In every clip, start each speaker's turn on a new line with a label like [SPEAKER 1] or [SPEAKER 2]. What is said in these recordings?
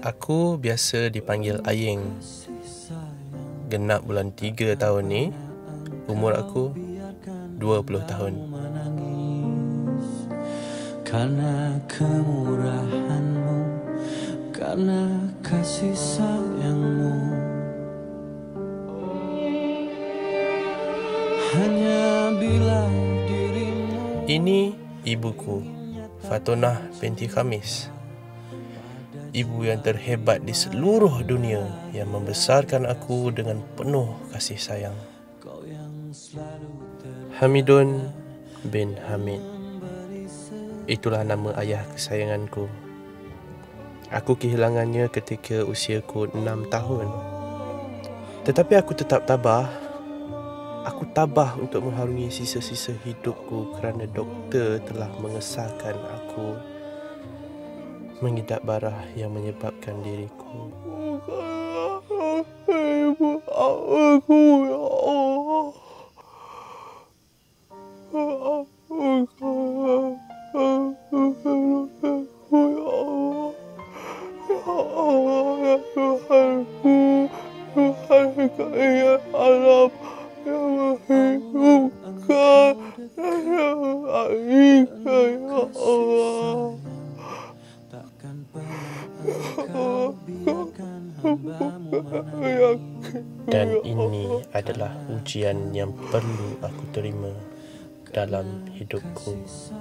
[SPEAKER 1] Aku biasa dipanggil Ayeng. Genap bulan 3 tahun ni, umur aku 20 tahun.
[SPEAKER 2] Karena kemurahanmu, karena kasih sayangmu, hanya bila dirimu.
[SPEAKER 1] Ini ibuku, Fatonah binti Khamis. Ibu yang terhebat di seluruh dunia, yang membesarkan aku dengan penuh kasih sayang. Hamidun bin Hamid, itulah nama ayah kesayanganku. Aku kehilangannya ketika usiaku 6 tahun. Tetapi aku tetap tabah. Aku tabah untuk mengharungi sisa-sisa hidupku kerana doktor telah mengesahkan aku mengidap barah yang menyebabkan diriku. Ibu aku, ya Allah. Dan ini adalah ujian yang perlu aku terima dalam hidupku.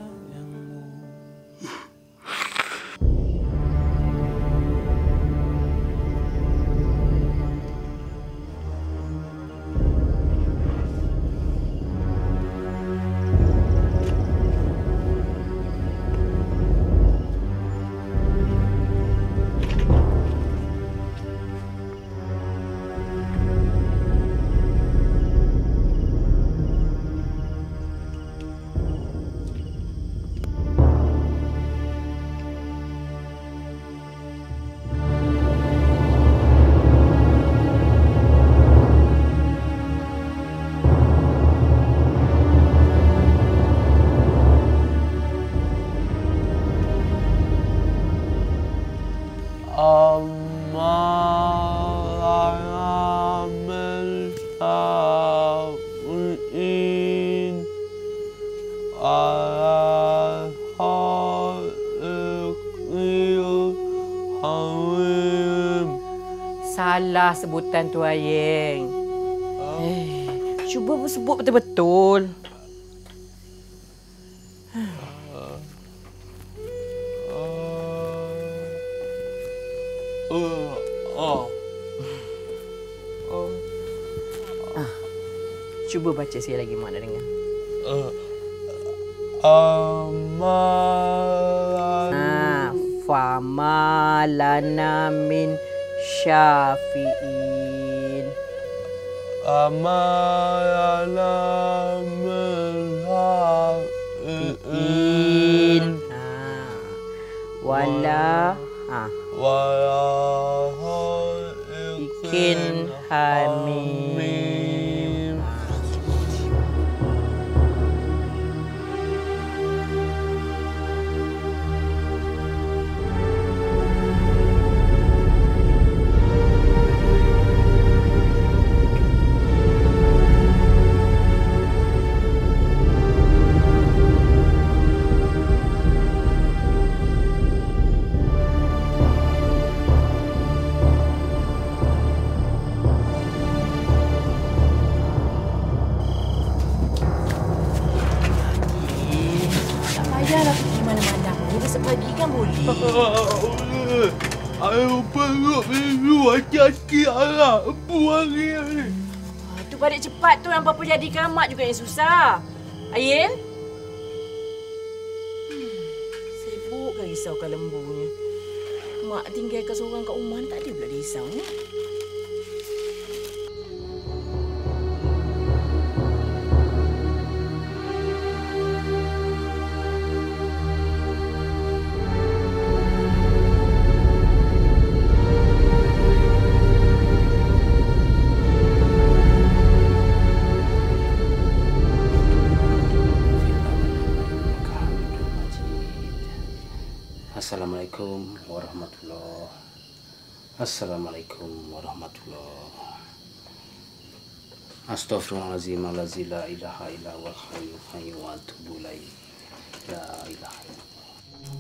[SPEAKER 3] Salah sebutan tu, Ayeng. Cuba sebut betul-betul. Cuba baca sekali lagi, Mak nak dengar. Fama lana min syafi'in.
[SPEAKER 1] Amalana
[SPEAKER 3] min wala ikin hamim.
[SPEAKER 4] Pagi kan boleh.
[SPEAKER 1] Ayo perut dulu, hati-hati arah. Buang ni.
[SPEAKER 4] Tu balik cepat tu, yang apa jadikan mak juga yang susah. Ayen? Sibuk kan risaukan lembunya. Mak tinggalkan seorang kat rumah tak ada pula risau ni.
[SPEAKER 5] Assalamualaikum warahmatullahi Assalamualaikum warahmatullahi. Astaghfirullahalazim allazi la ilaha illa huwal hayyul qayyum wa atubu ilaih. La ilaha illallah.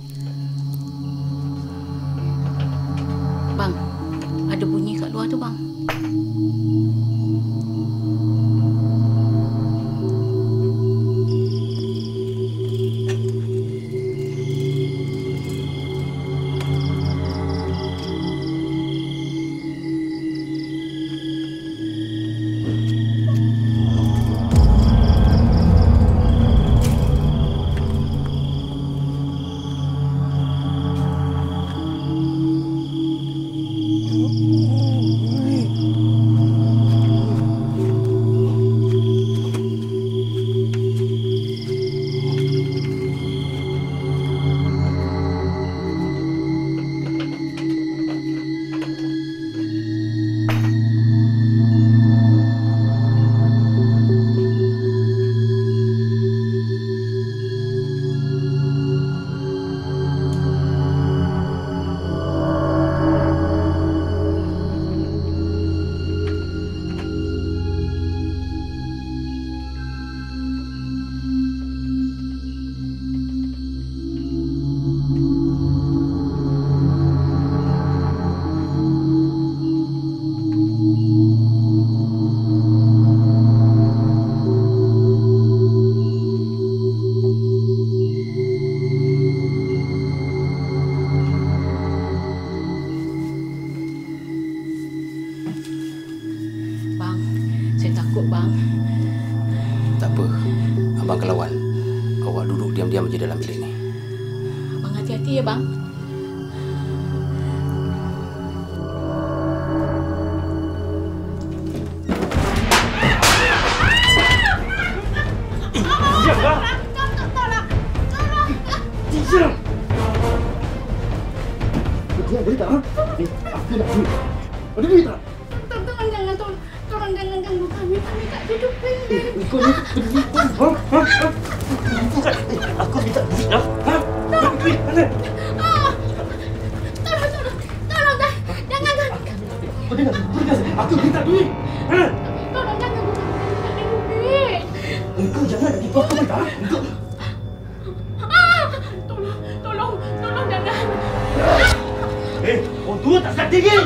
[SPEAKER 4] Bang, ada bunyi kat luar tu, bang.
[SPEAKER 5] Tak apa, abang akan lawan. Awak duduk diam-diam je dalam bilik ni.
[SPEAKER 4] Abang hati-hati ya, bang.
[SPEAKER 6] Diam, bang! Diam! Diam, boleh tak? Aku nak duit. Ada duit tak?
[SPEAKER 4] Tolong jangan, tolong jangan ganggu kami. Kami tak ada duit.
[SPEAKER 6] Kau ni duit. Aku minta duit dah. Duit mana?
[SPEAKER 4] Tolong jangan.
[SPEAKER 6] Kau dengar. Aku minta duit.
[SPEAKER 4] Tolong jangan, kami tak ada duit.
[SPEAKER 6] Engkau jangan lagi buat apa tak?
[SPEAKER 4] Tolong jangan.
[SPEAKER 6] Orang tua tak sedar tinggi.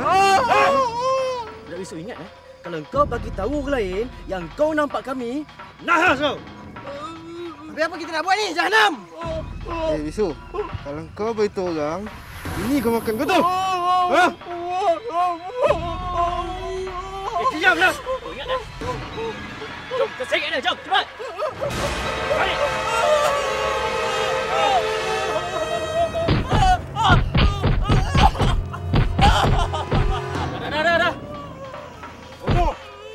[SPEAKER 7] Tak risau, ingat kalau kau bagi tahu orang lain yang kau nampak kami, Nahas kau!
[SPEAKER 8] Habis apa kita nak buat ni, Jahanam?
[SPEAKER 6] Bisu, kalau kau beritahu orang, ini kau makan kau tu. Ha?
[SPEAKER 7] Diamlah!
[SPEAKER 8] Ingat dah. Jom, kita sengit dia. Jom, cepat. Balik. Dah.
[SPEAKER 7] Tunggu!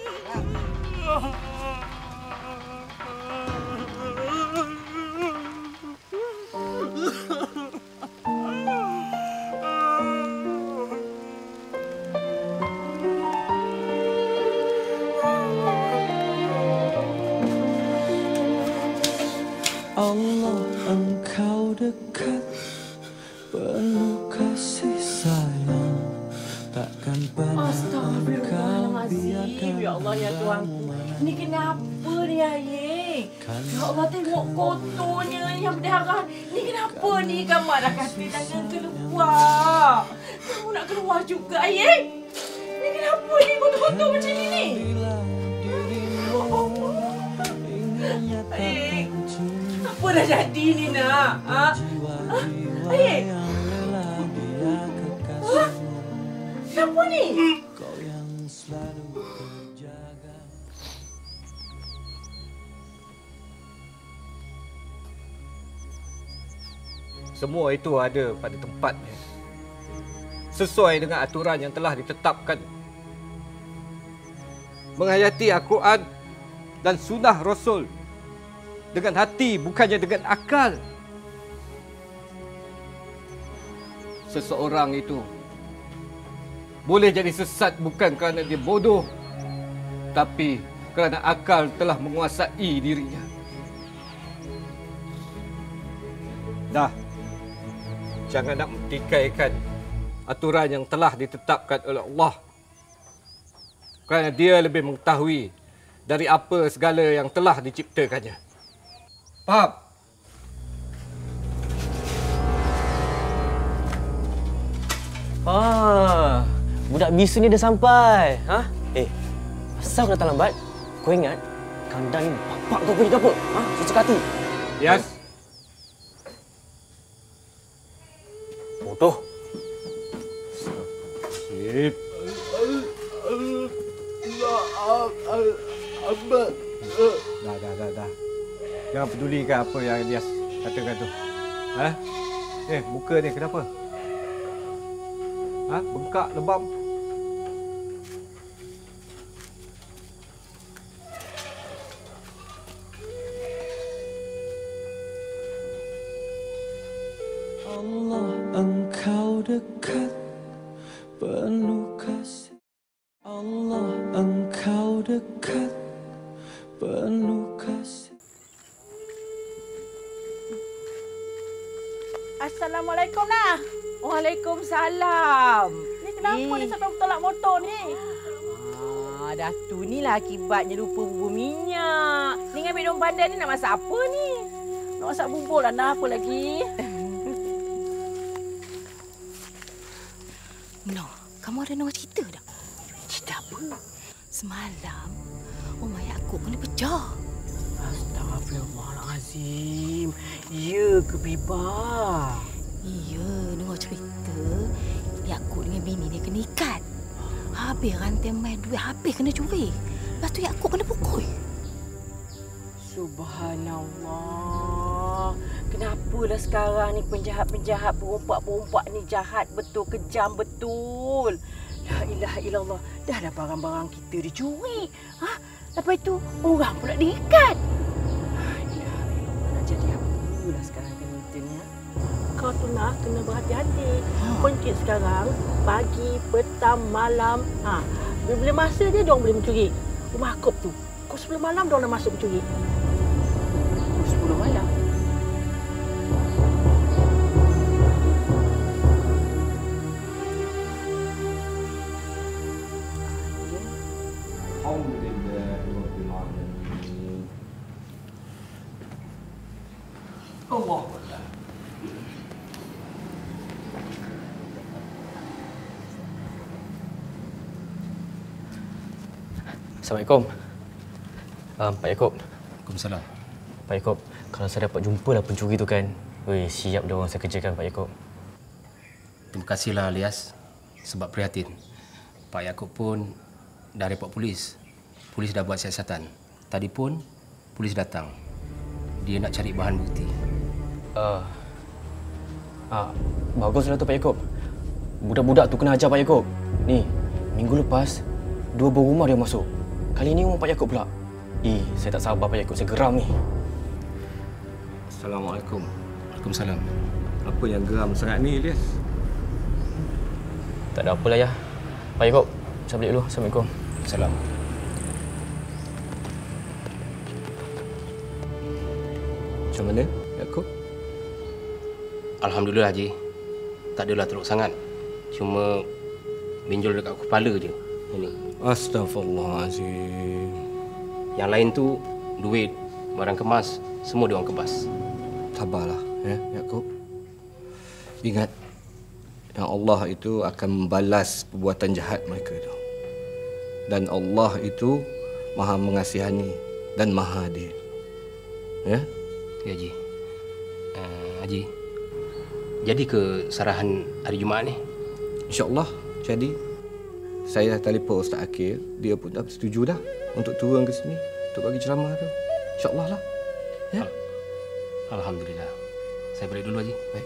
[SPEAKER 2] Allah engkau dekat, penuh kasih sayang, takkan pernah engkau biarkan.
[SPEAKER 4] Ya Allah, ya Tuhanku. Ni kenapa ni, Ayah? Ya Allah, tengok kotornya yang berdarah. Ni kenapa ni? Kamu dah kata jangan keluar. Kamu nak keluar juga, Ayah? Ni kenapa ni kotor-kotor macam ni? Ayah, apa dah jadi ni nak? Ha? Ayah? Ha? Kenapa ni?
[SPEAKER 7] Semua itu ada pada tempatnya. Sesuai dengan aturan yang telah ditetapkan. Menghayati Al-Quran dan sunnah Rasul dengan hati bukannya dengan akal. Seseorang itu boleh jadi sesat bukan kerana dia bodoh, tapi kerana akal telah menguasai dirinya. Dah, jangan nak mentikaikan aturan yang telah ditetapkan oleh Allah, kerana Dia lebih mengetahui dari apa segala yang telah diciptakannya. Faham?
[SPEAKER 8] Budak bisu ni dah sampai. Ha? Asal kau datang lambat? Kau ingat kandang ni bapak kau punya ke apa? Ha? Suka hati.
[SPEAKER 7] Yes.
[SPEAKER 8] Bodoh.
[SPEAKER 7] Sip. Dah. Jangan pedulikan apa yang Elias katakan tu. Ha? Muka ni kenapa? Ha? Bengkak, lebam.
[SPEAKER 2] Allah engkau dekat, penuh kasih. Allah engkau dekat, penuh kasih.
[SPEAKER 4] Assalamualaikum nah. Waalaikumsalam. Ni kenapa dia sampai tolak motor ni? Datuk ni lah akibatnya lupa bubur minyak. Ni ngambil daun pandan ni nak masak apa ni? Nak masak bubur lah, nak apa lagi? No, kamu ada dengar cerita tak? Cerita apa? Semalam, rumah Yaakob kena pecah. Astagfirullahalazim. Ya ke Biba? Ya, dengar cerita Yaakob dengan bini dia kena ikat. Habis rantai main duit, habis kena curi. Lepas tu Yaakob kena pukul. Subhanallah. Kenapalah sekarang ni penjahat-penjahat, perompak-perompak ni jahat betul, kejam betul. La ilaha illallah. Dah ada barang-barang kita dicuri. Lepas itu orang pula diikat. Nak jadi apalah sekarang kan kita ni? Kau tu nak kena berhati-hati. Pencit sekarang, pagi, petang, malam. Bila masa dia, diorang boleh mencuri. Rumah Yaakob tu. Pukul 10 malam, diorang dah masuk mencuri. Pukul 10 malam? Allah.
[SPEAKER 8] Assalamualaikum. Pak Yaakob,
[SPEAKER 5] Waalaikumsalam.
[SPEAKER 8] Pak Yaakob, kalau saya dapat jumpalah pencuri tu kan, siap dia orang saya kerjakan Pak Yaakob.
[SPEAKER 5] Terima kasihlah Alias sebab prihatin. Pak Yaakob pun dah report polis. Polis dah buat siasatan. Tadi pun polis datang. Dia nak cari bahan bukti.
[SPEAKER 8] Baguslah tu Pak Yaakob. Budak-budak tu kena ajar Pak Yaakob. Ni, minggu lepas 2 buah rumah dia masuk. Kali ni rumah Pak Yaakob pula. Saya tak sabar Pak Yaakob, saya geram ni.
[SPEAKER 7] Assalamualaikum.
[SPEAKER 5] Waalaikumsalam.
[SPEAKER 7] Apa yang geram sangat ni, Ilyas?
[SPEAKER 8] Tak ada apalah ya. Pak Yaakob, saya balik dulu. Assalamualaikum.
[SPEAKER 5] Salam.
[SPEAKER 7] Macam mana, Yaakob?
[SPEAKER 5] Alhamdulillah Haji. Tak adalah teruk sangat. Cuma benjol dekat kepala je. Ini.
[SPEAKER 7] Astaghfirullahalazim.
[SPEAKER 5] Yang lain tu duit, barang kemas, semua dia orang kebas.
[SPEAKER 7] Sabarlah ya, Yaakob. Ingat yang Allah itu akan membalas perbuatan jahat mereka itu. Dan Allah itu Maha mengasihani dan Maha adil. Ya?
[SPEAKER 5] Ya Haji. Haji. Jadi ke sarahan hari Jumaat ni?
[SPEAKER 7] InsyaAllah jadi. Saya dah telefon Ustaz Akil. Dia pun dah setuju dah untuk turun ke sini untuk bagi ceramah tu. InsyaAllah lah. Ya?
[SPEAKER 5] Alhamdulillah. Saya balik dulu Haji.
[SPEAKER 7] Baik.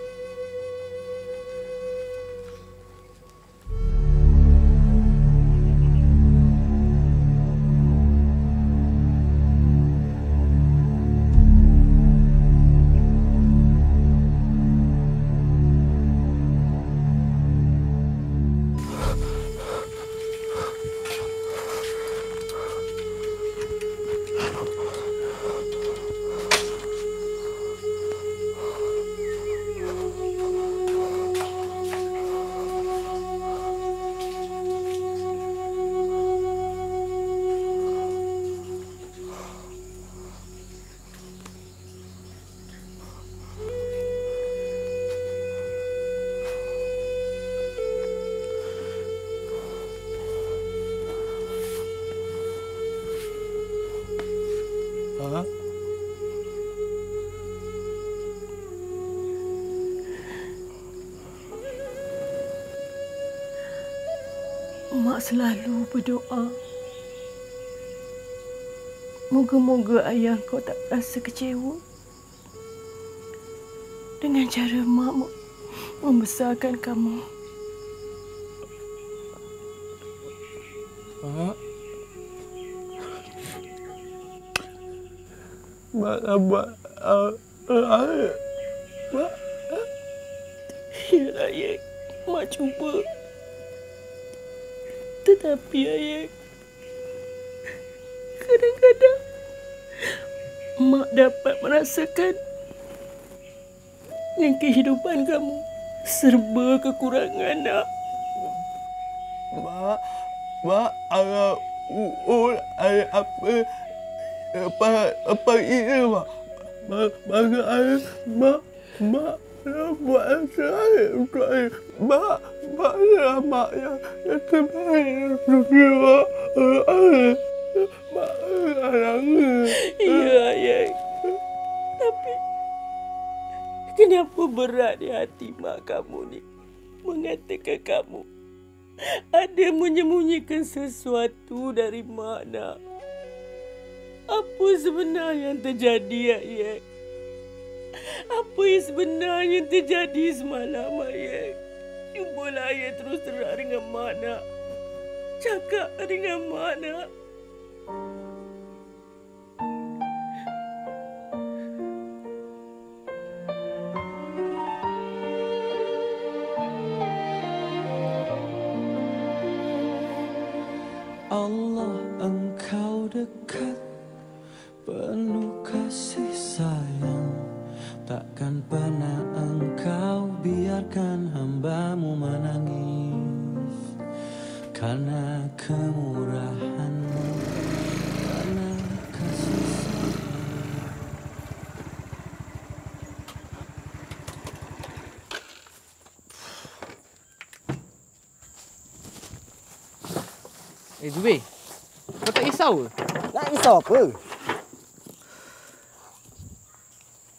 [SPEAKER 4] Mak selalu berdoa. Moga-moga ayah kau tak rasa kecewa dengan cara mak membesarkan kamu.
[SPEAKER 6] Mak sabar. Mak.
[SPEAKER 4] Ya, ayah. Mak cuba. Tetapi ayah, kadang-kadang mak dapat merasakan yang kehidupan kamu serba kekurangan, nak.
[SPEAKER 6] Mak, agak ayah apa ini, Mak? Maka ayah, Mak buat saya untuk ayah. Mak yang terbaik untuk dia. Mak nangis.
[SPEAKER 4] Ya, ayah. Tapi kenapa berat di hati mak kamu ni mengatakan kamu ada menyembunyikan sesuatu dari mak, nak? Apa sebenarnya yang terjadi, ayah? Apa yang sebenarnya terjadi semalam, ayah? Cubalah ayah terus terang dengan mak, nak. Cakap dengan mak, nak.
[SPEAKER 2] Allah engkau dekat, penuh kasih sayang. Takkan pernah engkau biarkan hamba-Mu menangis. Karena kemurahan-Mu, karena kasih sayang.
[SPEAKER 3] Zubir, kau tak risau ke?
[SPEAKER 9] Nak risau apa?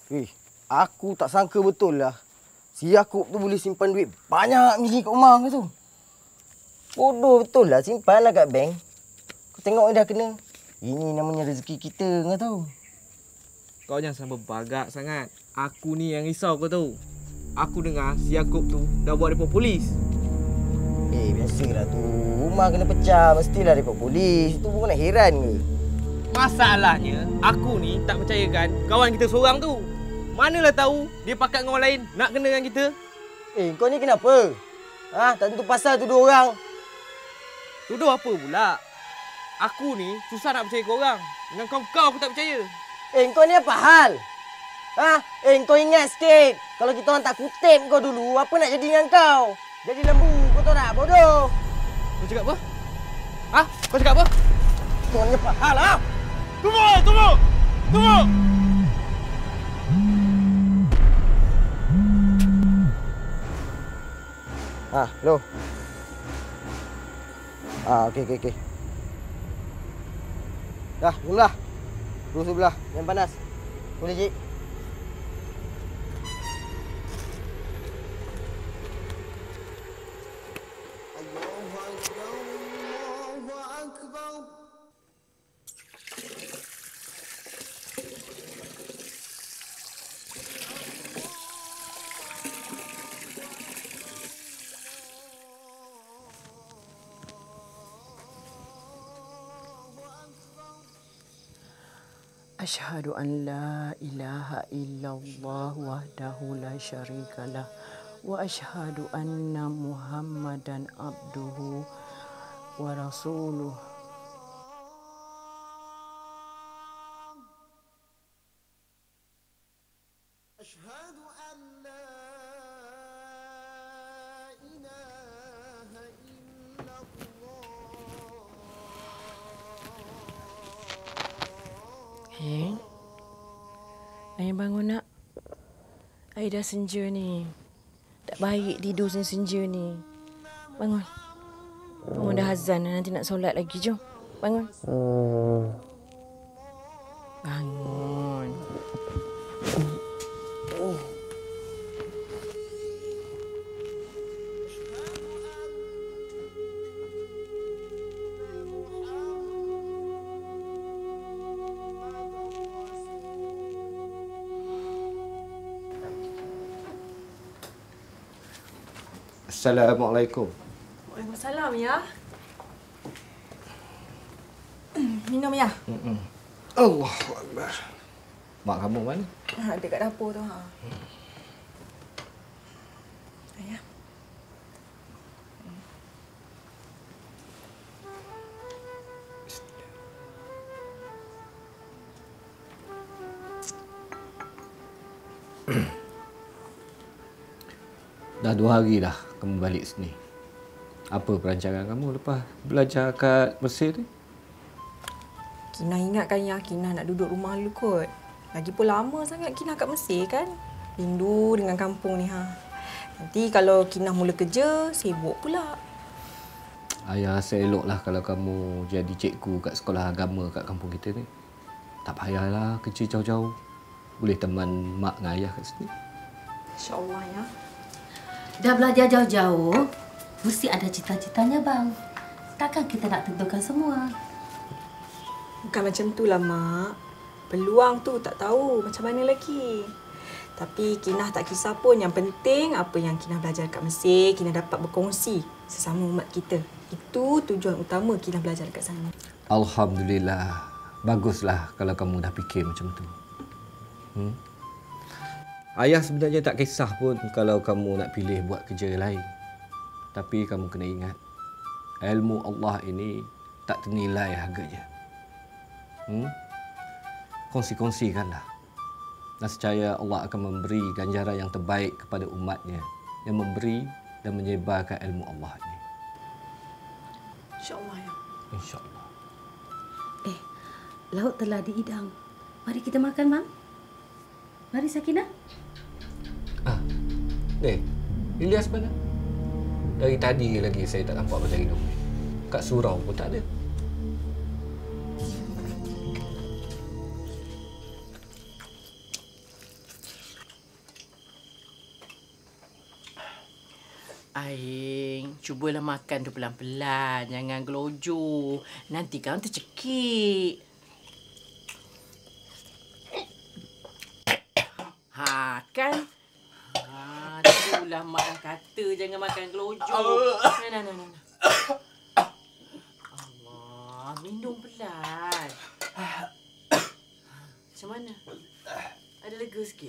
[SPEAKER 9] Aku tak sangka betul lah. Si Yaakob tu boleh simpan duit banyak macam kat rumah ke tu. Bodoh betul lah. Simpanlah kat bank. Kau tengok dah kena. Ini namanya rezeki kita, kau tahu.
[SPEAKER 10] Kau jangan sampai bagak sangat. Aku ni yang risau kau tahu. Aku dengar si Yaakob tu dah buat report polis.
[SPEAKER 9] Biasalah tu. Rumah kena pecah, mestilah report polis. Itu pun nak heran ke?
[SPEAKER 10] Masalahnya, aku ni tak percayakan kawan kita seorang tu. Manalah tahu dia pakat dengan orang lain nak kena dengan kita.
[SPEAKER 9] Kau ni kenapa? Tak tentu pasal tuduh orang.
[SPEAKER 10] Tuduh apa pula? Aku ni susah nak percaya kau orang. Dengan kau aku tak percaya.
[SPEAKER 9] Kau ni apa hal? Kau ingat sikit. Kalau kita orang tak kutip kau dulu, apa nak jadi dengan kau? Jadi lembu, kau tahu tak? Bodoh.
[SPEAKER 10] Kau cakap apa? Kau cakap apa?
[SPEAKER 9] Kau ni apa hal,
[SPEAKER 10] Tunggu!
[SPEAKER 9] Hello. Okey. Dah, jumlah. Terus sebelah, yang panas. Boleh, Cik?
[SPEAKER 3] Asyhadu an la ilaha illallah wahdahu la syarikalah wa asyhadu anna Muhammadan abduhu wa rasuluh. Asyhadu an la ilaha illallah. Ayah bangun nak. Ayah dah senja ni. Tak baik tidur senja ni. Bangun. Bangun dah azan nanti nak solat lagi. Jom. Bangun. Bangun.
[SPEAKER 7] Assalamualaikum.
[SPEAKER 11] Waalaikumsalam, ya. Minum, ya.
[SPEAKER 7] Allahu Akbar. Mak kamu mana?
[SPEAKER 11] Ada kat dapur tu. Ayah.
[SPEAKER 7] Dah 2 hari dah kamu balik sini. Apa perancangan kamu lepas belajar kat Mesir ni?
[SPEAKER 11] Kinah ingatkan ya, Kinah nak duduk rumah dulu kot. Lagipun lama sangat Kinah kat Mesir kan. Rindu dengan kampung ni. Nanti kalau Kinah mula kerja, sibuk pula.
[SPEAKER 7] Ayah rasa eloklah kalau kamu jadi cikgu kat sekolah agama kat kampung kita ni. Tak payahlah kerja jauh-jauh. Boleh teman mak dengan ayah kat sini.
[SPEAKER 11] InsyaAllah, ya.
[SPEAKER 12] Dah belajar jauh-jauh, mesti ada cita-citanya, bang. Takkan kita nak tentukan semua.
[SPEAKER 11] Bukan macam itulah, Mak. Peluang tu tak tahu macam mana lagi. Tapi Kinah tak kisah pun. Yang penting apa yang Kinah belajar kat Mesir, Kinah dapat berkongsi sesama umat kita. Itu tujuan utama Kinah belajar kat sana.
[SPEAKER 7] Alhamdulillah. Baguslah kalau kamu dah fikir macam tu. Ayah sebenarnya tak kisah pun kalau kamu nak pilih buat kerja lain. Tapi kamu kena ingat, ilmu Allah ini tak ternilai harganya. Kongsi-kongsikanlah. Nescaya Allah akan memberi ganjaran yang terbaik kepada umatnya yang memberi dan menyebarkan ilmu Allah ini.
[SPEAKER 11] InsyaAllah, ya.
[SPEAKER 7] InsyaAllah.
[SPEAKER 12] Lauk telah dihidang. Mari kita makan, Bang. Mari, Sakinah.
[SPEAKER 7] Ilyas mana? Dari tadi lagi saya tak nampak macam hidup. Kat surau pun tak ada.
[SPEAKER 3] Aing, cubalah makan tu pelan-pelan. Jangan gelojo. Nanti kau tercekik. Ha, kan? Ha, itulah mak dah kata jangan makan gelojo. Nah. Allah, minum pelan. Macam mana? Ada lega sikit?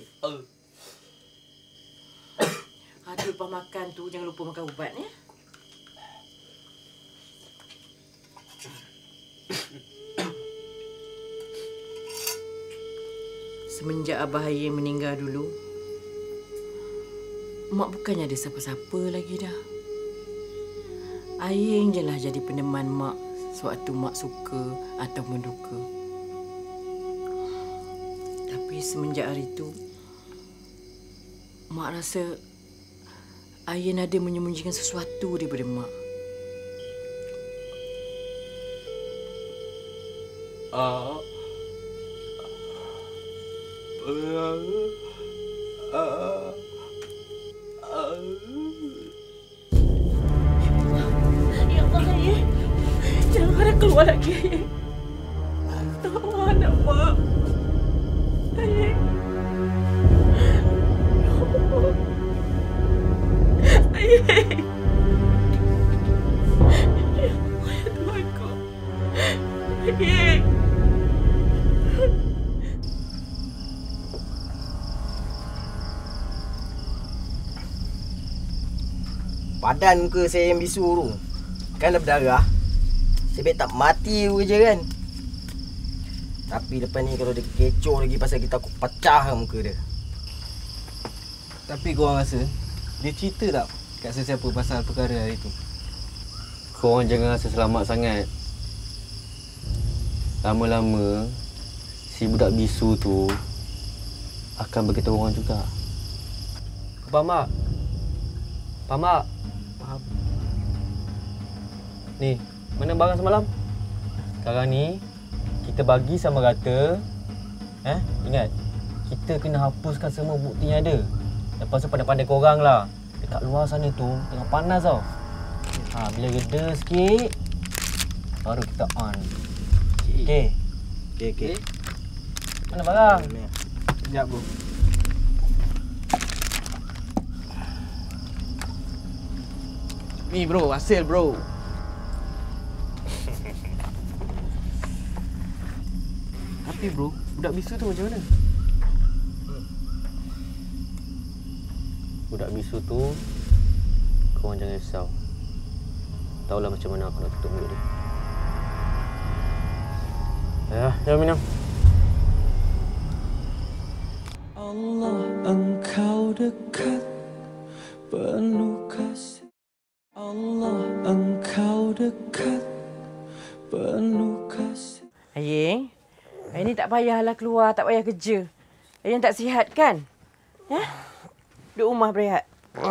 [SPEAKER 3] Tu lepas makan tu jangan lupa makan ubat ya. Semenjak Abah Aing meninggal dulu, Mak bukannya ada siapa-siapa lagi dah. Aing je lah jadi peneman Mak sewaktu Mak suka ataupun duka. Tapi semenjak hari tu, Mak rasa Ain ada menyembunyikan sesuatu daripada Mak.
[SPEAKER 4] Ya Allah, Ain. Jangan harap keluar lagi, Ain. Tolong anak Mak. Ain. Ain. Ya Tuhanku. Ain.
[SPEAKER 9] Badan muka saya yang bisu tu kan dah berdarah. Sebab tak mati je kan. Tapi lepas ni kalau dia kecoh lagi pasal kita, aku pecah muka dia.
[SPEAKER 8] Tapi korang rasa dia cerita tak kat sesiapa pasal perkara hari tu? Korang jangan rasa selamat sangat. Lama-lama si budak bisu tu akan beritahu orang juga. Faham tak? Faham tak? Faham. Ni, mana barang semalam? Sekarang ni kita bagi sama rata. Ingat, kita kena hapuskan semua bukti yang ada. Lepas tu pandai-pandai korang lah. Dekat luar sana tu tengah panas tau. Bila reda sikit baru kita on. Okey. Mana barang?
[SPEAKER 9] Sekejap bro.
[SPEAKER 10] Ni bro, hasil bro. Tapi bro, budak bisu tu macam mana?
[SPEAKER 8] Budak bisu tu, korang jangan risau. Tahulah macam mana aku nak tutup mulut dia. Jangan minum.
[SPEAKER 2] Allah engkau dekat, penuh kasih. Allah engkau dekat, penuh kasih.
[SPEAKER 3] Aing, Aing ni tak payahlah keluar, tak payah kerja. Aing tak sihat kan? Ya? Duduk rumah berehat.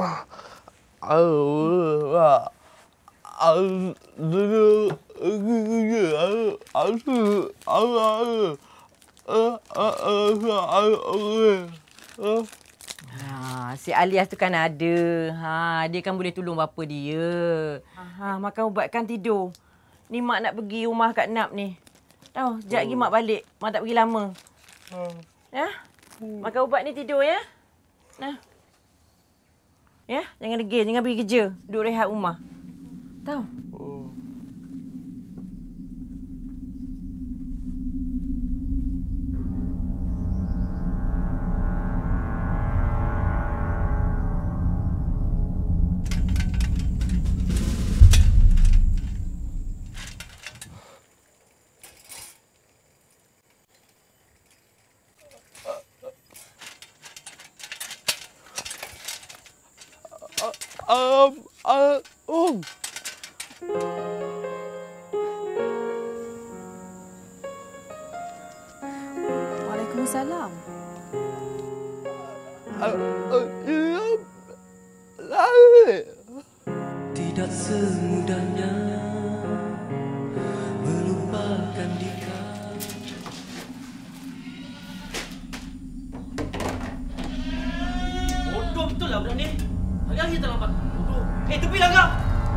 [SPEAKER 3] Si Alias tu kan ada. Dia kan boleh tolong bapa dia. Makan ubat kan tidur. Ni Mak nak pergi rumah Kak Nap ni. Tahu, sekejap lagi Mak balik. Mak tak pergi lama. Ya? Makan ubat ni tidur ya. Nah. Ya, jangan degil, jangan pergi kerja. Duduk rehat rumah. Tahu?
[SPEAKER 11] Waalaikumsalam.
[SPEAKER 2] Tidak semudahnya melupakan dia.
[SPEAKER 10] Bodoh betul lah budak ni. Hari-hari terlambat. Bodoh. Tepilah kau!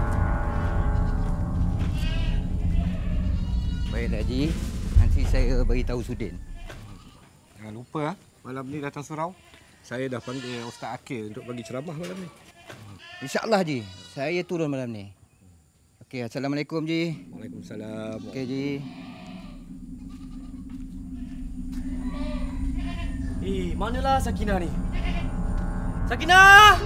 [SPEAKER 13] Baik, Haji. Nanti saya beritahu Sudin.
[SPEAKER 7] Jangan lupa, malam ni datang surau. Saya dah panggil Ustaz Akil untuk bagi ceramah malam ni.
[SPEAKER 13] InsyaAllah, Ji. Saya turun malam ni. Okey, Assalamualaikum, Ji.
[SPEAKER 7] Waalaikumsalam.
[SPEAKER 13] Okey, Ji.
[SPEAKER 8] Manalah Sakinah ni? Sakinah!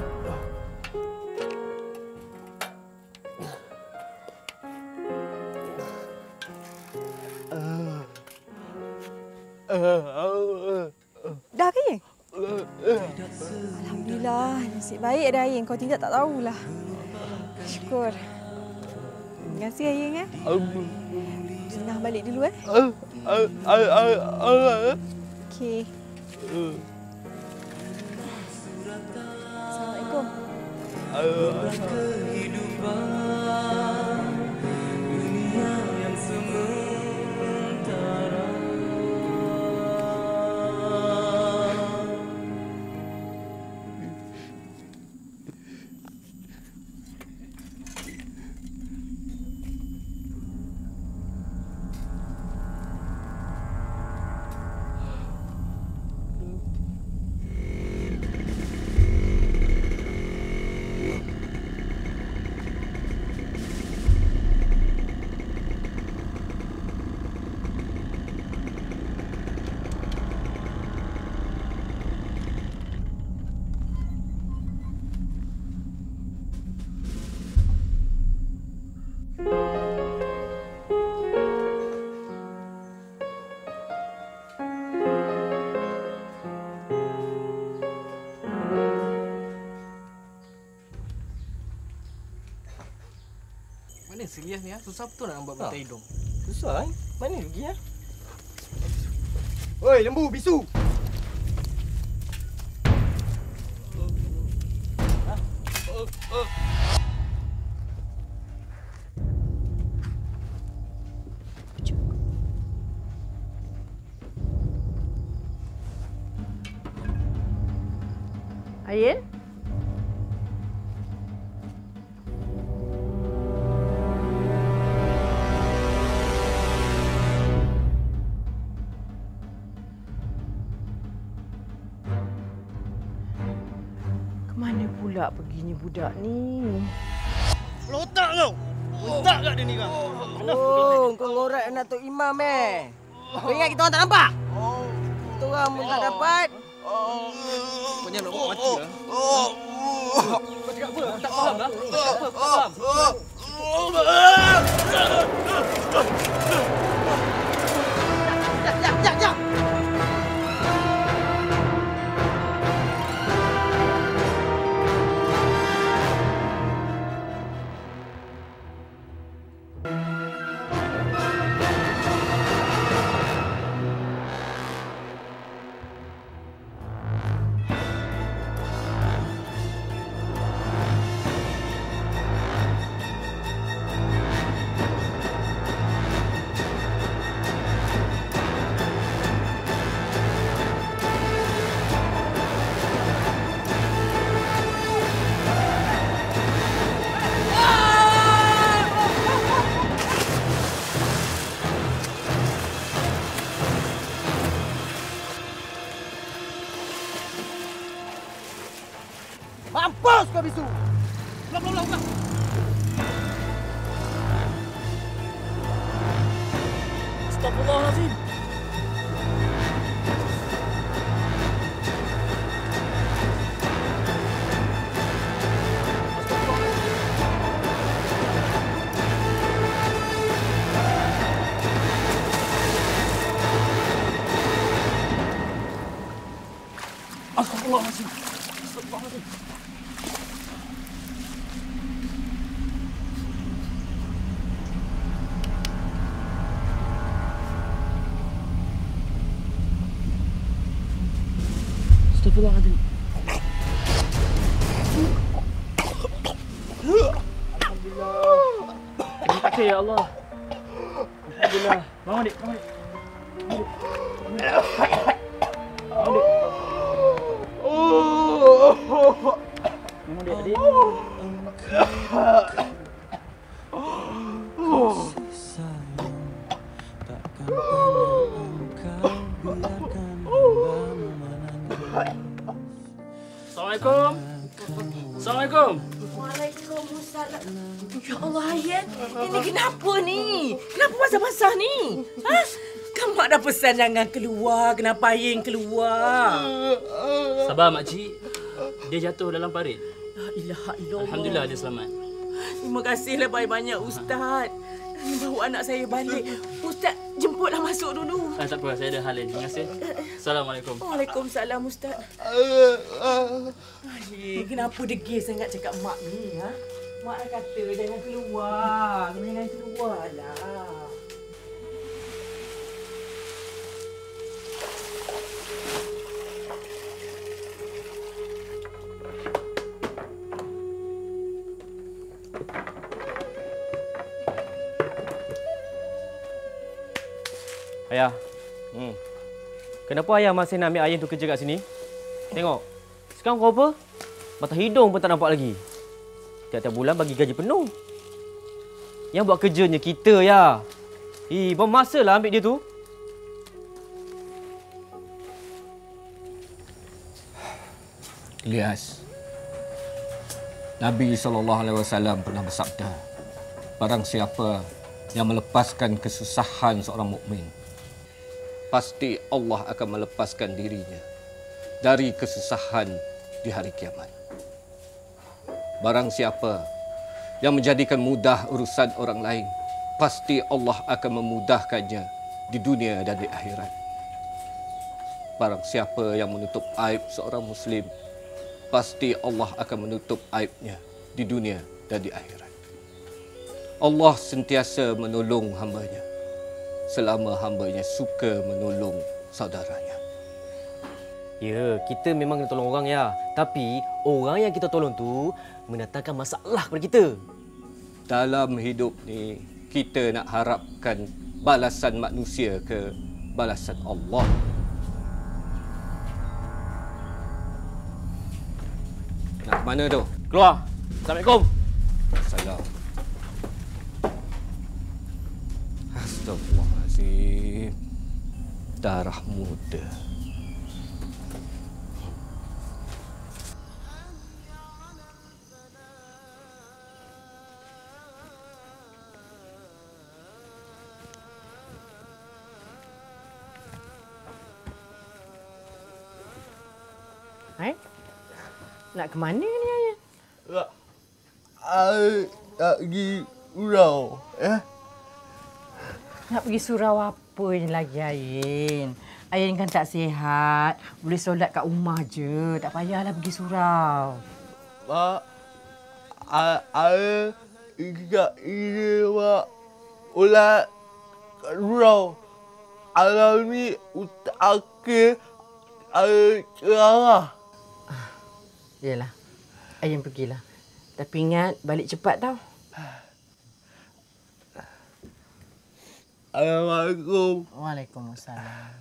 [SPEAKER 11] Dah ke? Alhamdulillah, nasib baik ada air. Kau tidak tak tahulah. Syukur. Terima kasih Aying eh. Sinah balik dulu eh. Okey. Assalamualaikum.
[SPEAKER 2] Kehidupan dunia yang sementara.
[SPEAKER 10] Mana Siliah ni? Susah betul nak buat mata hidung.
[SPEAKER 9] Susah eh? Mana pergi ya? Oi, lembu, bisu.
[SPEAKER 4] Ayin? Kemana pula perginya budak ni?
[SPEAKER 9] Lotak kau! Lotak kat dia ni kau! Oh, kau ngorat anak Tok Imam eh? Kau ingat kita orang tak nampak? Kita orang pun tak dapat.
[SPEAKER 10] Kau jangan nak buat mati lah. Kau cakap apa? Tak faham lah. Tak apa, tak faham.
[SPEAKER 9] Jap! Mampus kau bisu! Pulang!
[SPEAKER 8] Astagfirullahaladzim. Astagfirullahaladzim. Astagfirullahaladzim. Astagfirullahaladzim. Alhamdulillah. Terima kasih ya Allah. Alhamdulillah. Bangun dik, bangun dik.
[SPEAKER 14] Memang dia tadi. Assalamualaikum. Assalamualaikum.
[SPEAKER 3] Waalaikumsalam. Ya Allah, Ayan. Ini kenapa ni? Kenapa basah-basah ni? Ha? Kamu ada pesan jangan keluar. Kenapa Ayan keluar?
[SPEAKER 14] Sabar makcik. Dia jatuh dalam parit.
[SPEAKER 3] La ilaha illallah.
[SPEAKER 14] Alhamdulillah dia selamat.
[SPEAKER 3] Terima kasihlah banyak-banyak Ustaz. Ni bawa anak saya balik. Ustaz, jemputlah masuk dulu.
[SPEAKER 14] Tak apa, saya ada hal lain. Terima kasih. Assalamualaikum.
[SPEAKER 3] Waalaikumsalam Ustaz. Kenapa degil sangat cakap mak ni? Ha? Mak dah kata jangan keluar. Jangan keluar lah.
[SPEAKER 8] Ayah. Kenapa ayah masih nak ambil Ayan tu kerja kat sini? Tengok. Sekarang kau apa? Mata hidung pun tak nampak lagi. Tiap-tiap bulan bagi gaji penuh. Yang buat kerjanya kita, ya. Buang masa lah ambil dia tu.
[SPEAKER 7] Ilyas. Nabi SAW pernah bersabda, barang siapa yang melepaskan kesusahan seorang mukmin, pasti Allah akan melepaskan dirinya dari kesusahan di hari kiamat. Barang siapa yang menjadikan mudah urusan orang lain, pasti Allah akan memudahkannya di dunia dan di akhirat. Barang siapa yang menutup aib seorang Muslim, pasti Allah akan menutup aibnya di dunia dan di akhirat. Allah sentiasa menolong hamba-Nya selama hamba-Nya suka menolong saudaranya.
[SPEAKER 8] Ya, kita memang kena tolong orang, ya. Tapi orang yang kita tolong tu mendatangkan masalah kepada kita.
[SPEAKER 7] Dalam hidup ni, kita nak harapkan balasan manusia ke balasan Allah? Nak ke mana tu?
[SPEAKER 8] Keluar. Assalamualaikum.
[SPEAKER 7] Salam. Astagfirullahaladzim. Darah muda.
[SPEAKER 3] Nak ke mana ni, Ayan?
[SPEAKER 6] Nak pergi surau.
[SPEAKER 3] Nak pergi surau apa ni lagi, Ayan? Ayan kan tak sihat. Boleh solat kat rumah je. Tak payahlah pergi surau.
[SPEAKER 6] Mak, Ayan ingat ini, Mak. Solat kat surau. Alam ni utak akhir Ayan cerah.
[SPEAKER 3] Yalah, Ayan pergilah. Tapi ingat, balik cepat tau.
[SPEAKER 6] Assalamualaikum.
[SPEAKER 3] Waalaikumsalam.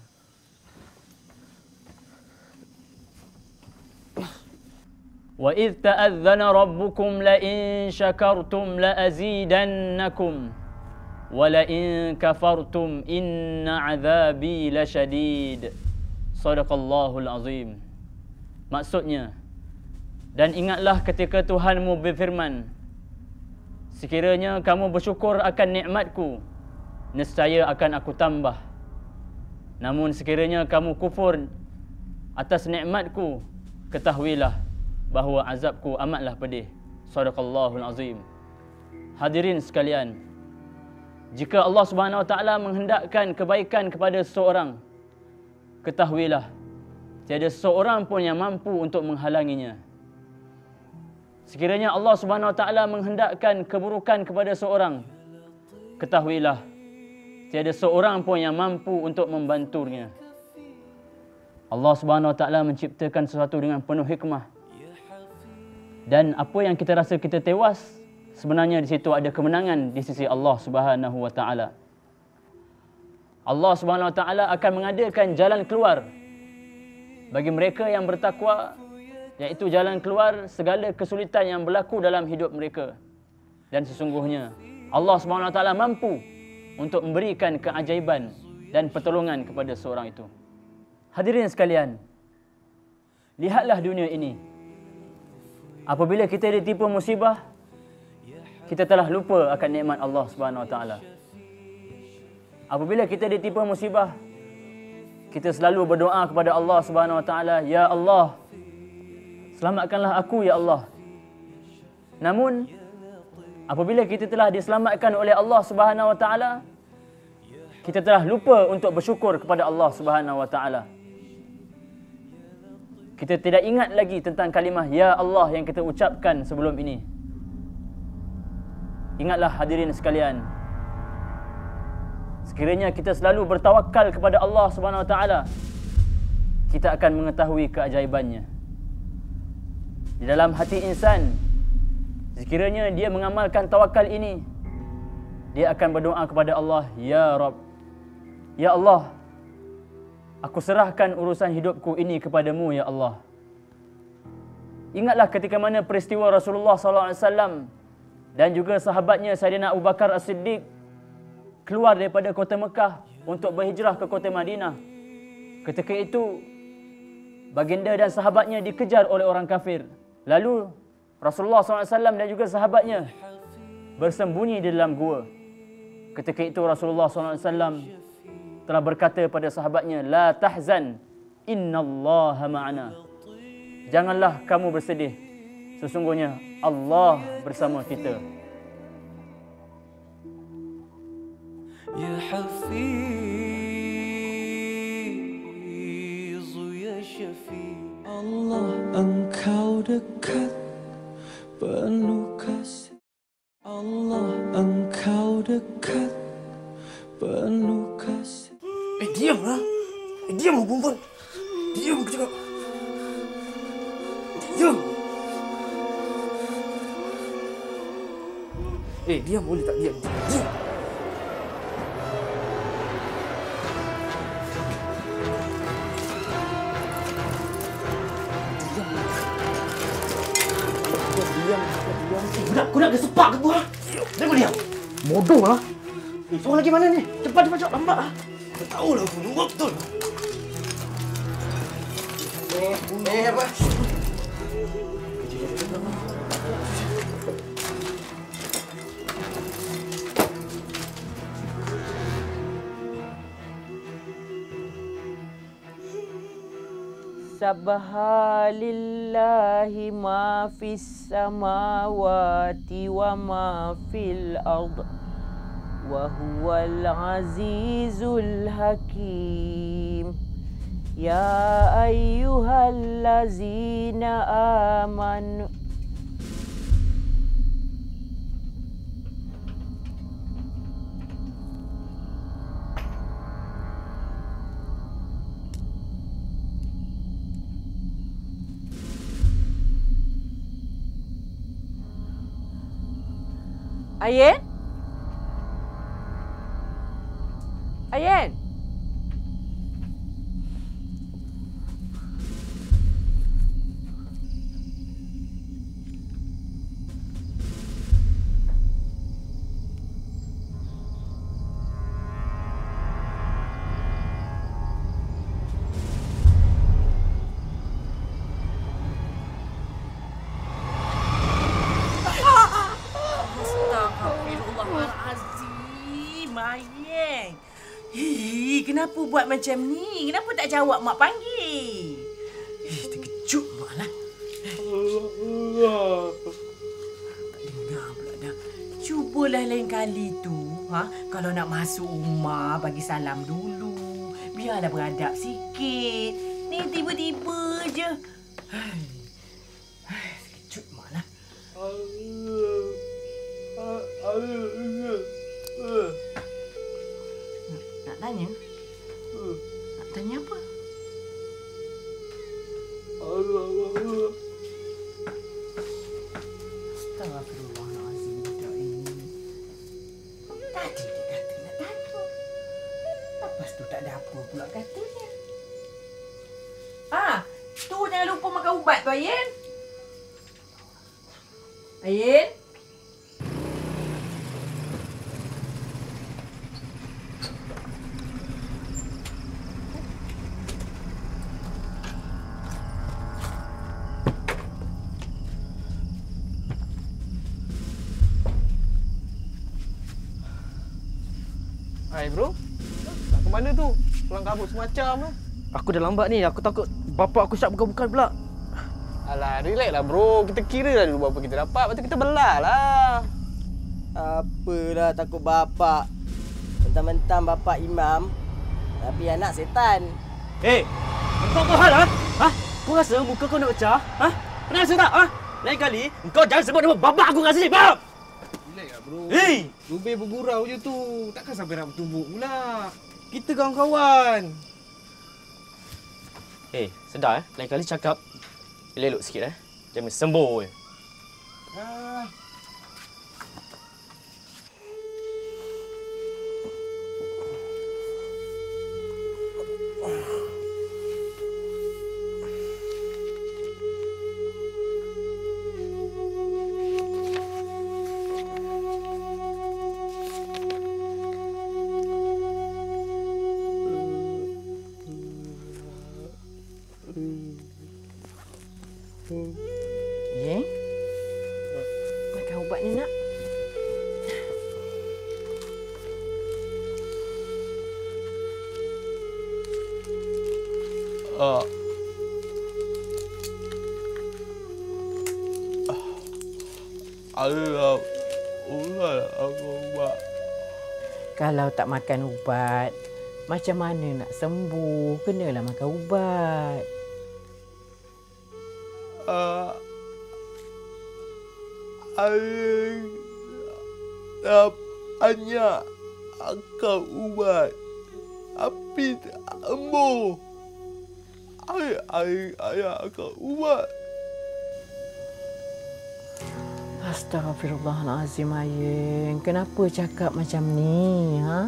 [SPEAKER 14] وَإِذْ تَأَذَّنَ رَبُّكُمْ لَئِن شَكَرْتُمْ لَأَزِيدَنَّكُمْ وَلَئِن كَفَرْتُمْ إِنَّ عَذَابِي لَشَدِيدٌ. Sadaqallahul Azim. Maksudnya, dan ingatlah ketika Tuhanmu berfirman, sekiranya kamu bersyukur akan nikmatku, nescaya akan aku tambah. Namun sekiranya kamu kufur atas nikmatku, ketahuilah bahawa azabku amatlah pedih. Sadaqallahul Azim. Hadirin sekalian, jika Allah Subhanahu Wa Taala menghendakkan kebaikan kepada seseorang, ketahuilah tiada seorang pun yang mampu untuk menghalanginya. Sekiranya Allah Subhanahu Wa Taala menghendakkan keburukan kepada seorang, ketahuilah tiada seorang pun yang mampu untuk membantunya. Allah Subhanahu Wa Taala menciptakan sesuatu dengan penuh hikmah. Dan apa yang kita rasa kita tewas, sebenarnya di situ ada kemenangan di sisi Allah Subhanahu Wa Taala. Allah Subhanahu Wa Taala akan mengadakan jalan keluar bagi mereka yang bertakwa iaitu jalan keluar segala kesulitan yang berlaku dalam hidup mereka. Dan sesungguhnya Allah SWT mampu untuk memberikan keajaiban dan pertolongan kepada seorang itu. Hadirin sekalian, lihatlah dunia ini. Apabila kita ditipu musibah, kita telah lupa akan nikmat Allah SWT. Apabila kita ditipu musibah, kita selalu berdoa kepada Allah SWT, Ya Allah, selamatkanlah aku, Ya Allah. Namun, apabila kita telah diselamatkan oleh Allah SWT, kita telah lupa untuk bersyukur kepada Allah SWT. Kita tidak ingat lagi tentang kalimah Ya Allah yang kita ucapkan sebelum ini. Ingatlah hadirin sekalian, sekiranya kita selalu bertawakal kepada Allah SWT, kita akan mengetahui keajaibannya. Di dalam hati insan, sekiranya dia mengamalkan tawakal ini, dia akan berdoa kepada Allah, Ya Rabb, Ya Allah, aku serahkan urusan hidupku ini kepadamu, Ya Allah. Ingatlah ketika mana peristiwa Rasulullah SAW dan juga sahabatnya Sayyidina Abu Bakar As-Siddiq keluar daripada kota Mekah untuk berhijrah ke kota Madinah. Ketika itu, baginda dan sahabatnya dikejar oleh orang kafir. Lalu, Rasulullah SAW dan juga sahabatnya bersembunyi di dalam gua. Ketika itu, Rasulullah SAW telah berkata pada sahabatnya, La tahzan, innallaha ma'ana. Janganlah kamu bersedih. Sesungguhnya Allah bersama kita.
[SPEAKER 2] Ya Hafiz, Ya Syafi, Allah engkau dekat, penuh kasih. Allah engkau dekat, penuh kasih.
[SPEAKER 9] Diamlah. Diam, perempuan. Diam, aku cakap. Diam. Diam, boleh tak diam? Diam. Kau nak ke sepak ke tu? Dia boleh diam. Bodoh lah. Seorang lagi mana ni? Cepat, lambat lah. Kau tahu lah aku nunggu betul. Apa?
[SPEAKER 4] Subhalillahi ma fis samawati wa ma fil ard wa huwal azizul hakim. Ya ayyuhallazina amanu Ayen? Ayen?
[SPEAKER 15] Kenapa buat macam ni? Kenapa tak jawab mak panggil? Terkejut mak lah. Tak dengar pula dah. Cubalah lain kali tu. Kalau nak masuk rumah, bagi salam dulu. Biarlah beradab sikit. Ni tiba-tiba je. Terkejut mak lah. Nak tanya? Nak tanya apa? Astaghfirullahalazim, budak ini. Tadi dia kata nak tanya. Lepas tu tak ada apa pula katanya. Tu jangan lupa kau makan ubat tu, Ayin? Ayin?
[SPEAKER 10] Hai bro, nak ke mana tu? Pulang kabut semacam tu.
[SPEAKER 8] Aku dah lambat ni. Aku takut bapak aku syak bukan-bukan pula.
[SPEAKER 10] Alah, relax lah bro. Kita kira lah dulu berapa kita dapat. Lepas tu kita belah lah.
[SPEAKER 9] Apalah takut bapak. Mentang-mentang bapak imam, tapi anak setan.
[SPEAKER 8] Kau apa hal, ha? Kau rasa muka kau nak pecah? Ha? Pernah rasa tak? Ha? Lain kali, kau jangan sebut nama bapak aku kat sini, faham?
[SPEAKER 10] Relax lah bro. Rubin bergurau je tu. Takkan sampai nak bertumbuk pula. Kita kawan-kawan.
[SPEAKER 8] Sedar lain kali cakap elok sikit Jangan sembur je.
[SPEAKER 3] Ye? Makan ubat ni nak. Kalau tak makan ubat, macam mana nak sembuh? Kenalah makan ubat.
[SPEAKER 1] Banyak akan ubat. Tapi tak sembuh. Ayah akan ubat.
[SPEAKER 3] Astaghfirullahalazim, Ayin. Kenapa cakap macam ni, ha?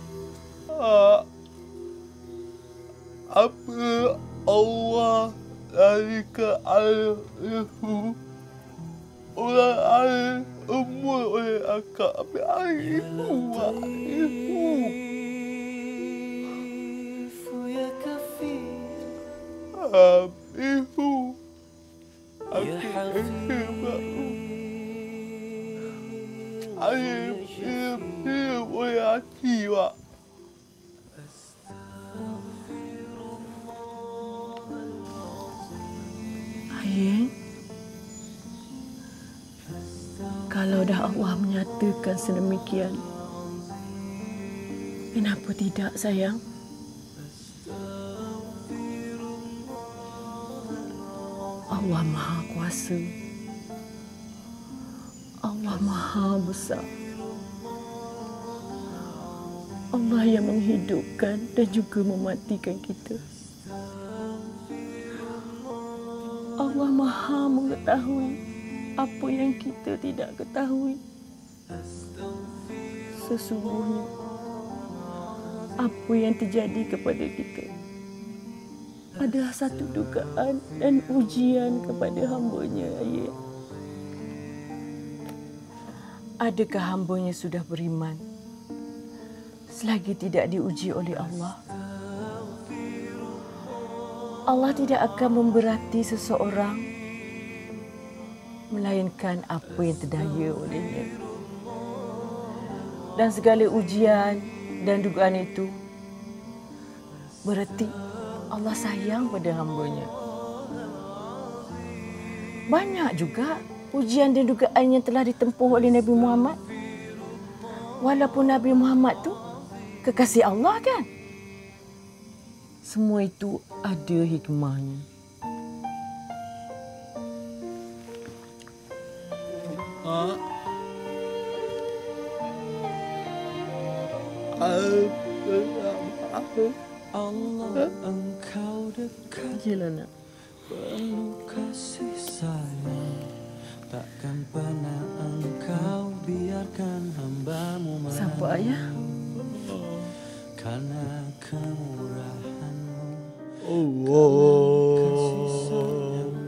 [SPEAKER 1] Apa Allah dari ke alaihu orang air umur oleh akak ambil air ibu. Ibu air oleh hati, Pak.
[SPEAKER 3] Ayin, kalau dah Allah menyatakan sedemikian, kenapa tidak, sayang? Allah Maha Kuasa. Allah Maha Besar. Allah yang menghidupkan dan juga mematikan kita. Allah Maha mengetahui apa yang kita tidak ketahui. Sesungguhnya, apa yang terjadi kepada kita adalah satu dugaan dan ujian kepada hamba-Nya, Ayah. Adakah hamba-Nya sudah beriman selagi tidak diuji oleh Allah? Allah tidak akan memberati seseorang melainkan apa yang terdaya olehnya. Dan segala ujian dan dugaan itu berarti Allah sayang pada hamba-Nya. Banyak juga ujian dan dugaan yang telah ditempuh oleh Nabi Muhammad. Walaupun Nabi Muhammad tu kekasih Allah, kan? Semua itu ada hikmahnya.
[SPEAKER 2] Allah engkau dekat,
[SPEAKER 3] nak.
[SPEAKER 2] penuh kasih sayang, takkan pernah engkau biarkan hamba-Mu menangis.
[SPEAKER 3] Siapa, Ayah?
[SPEAKER 2] Karena kemurahan-Mu,
[SPEAKER 1] Allah.
[SPEAKER 2] kasih sayang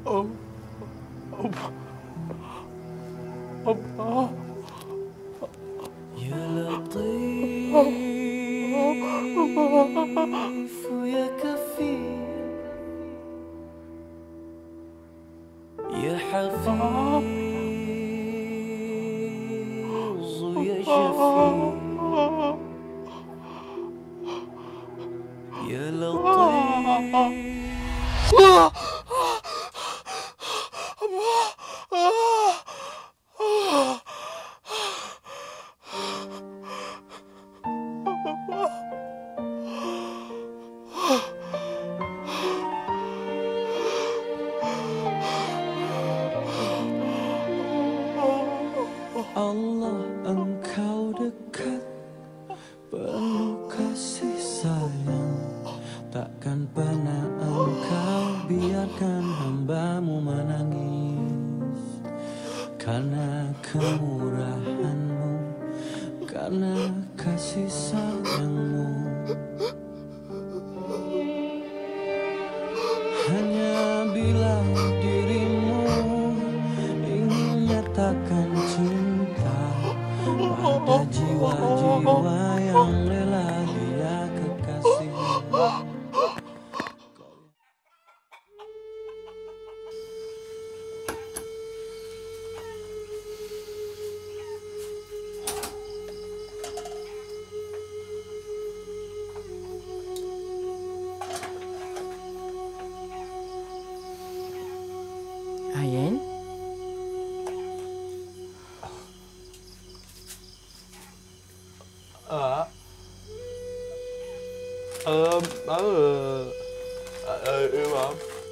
[SPEAKER 2] يا لطيف يا كفيل يا حفيظ يا شفيع يا لطيف Allah engkau dekat penuh kasih sayang, takkan pernah engkau biarkan hambamu menangis. Karena kemurahanmu, karena kasih sayangmu, hanya bila dirimu ingin nyatakan cinta pada jiwa-jiwa yang rela dia kekasihmu.
[SPEAKER 3] Ayen?
[SPEAKER 1] Imam.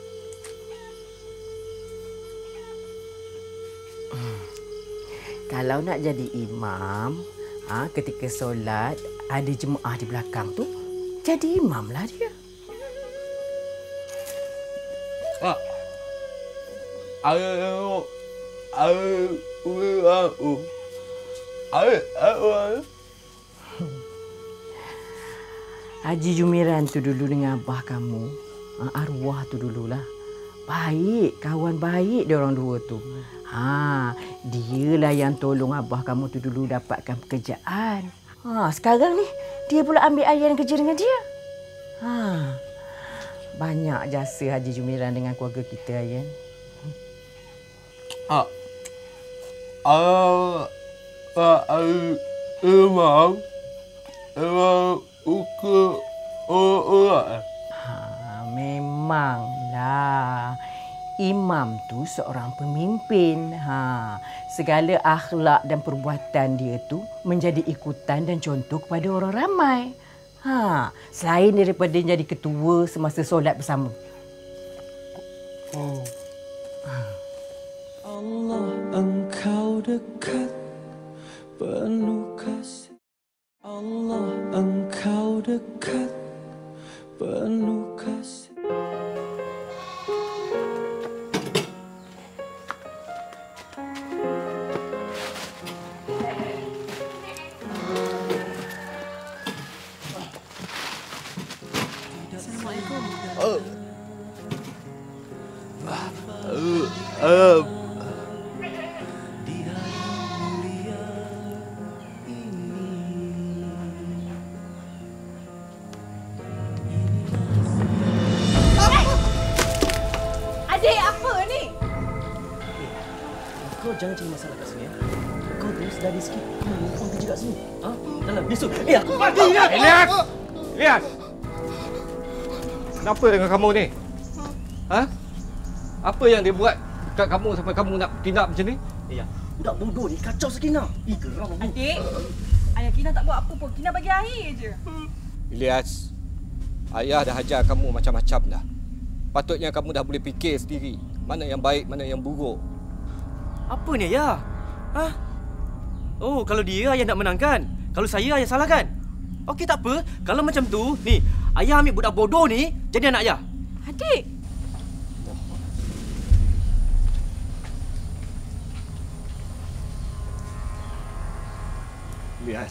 [SPEAKER 15] Kalau nak jadi imam, ketika solat ada jemaah di belakang tu, jadi imam lah dia. Haji Jumiran tu dulu dengan abah kamu, arwah tu dululah. Baik, kawan baik dia orang dua tu. Dialah yang tolong abah kamu tu dulu dapatkan pekerjaan. Sekarang ni dia pula ambil ayah yang kerja dengan dia. Banyak jasa Haji Jumiran dengan keluarga kita, Ayan. Memanglah. Imam tu seorang pemimpin. Segala akhlak dan perbuatan dia tu menjadi ikutan dan contoh kepada orang ramai. Selain daripada jadi ketua semasa solat bersama.
[SPEAKER 2] Allah engkau dekat penuh kasih. Allah engkau dekat penuh kasih.
[SPEAKER 15] Adik, apa ni?
[SPEAKER 8] Kau jangan cari masalah kat sini. Kau tu sedari sikit. Kau kerja kat sini. Dalam, besok. Aku mati dah.
[SPEAKER 7] Ilyas! Kenapa dengan kamu ni? Apa yang dia buat kat kamu sampai kamu nak tindak macam ni?
[SPEAKER 8] Budak bodoh ni kacau Sakinah. Geram aku.
[SPEAKER 11] Adik, ayah Kina tak buat apa pun. Kina bagi air je.
[SPEAKER 7] Ilyas, ayah dah ajar kamu macam-macam dah. Patutnya kamu dah boleh fikir sendiri. Mana yang baik, mana yang buruk.
[SPEAKER 8] Apa ni, Ayah? Oh, kalau dia ayah nak menangkan. Kalau saya ayah salahkan. Okey, tak apa. Kalau macam tu, ni, ayah ambil budak bodoh ni jadi anak ayah.
[SPEAKER 11] Adik.
[SPEAKER 7] Ilyas,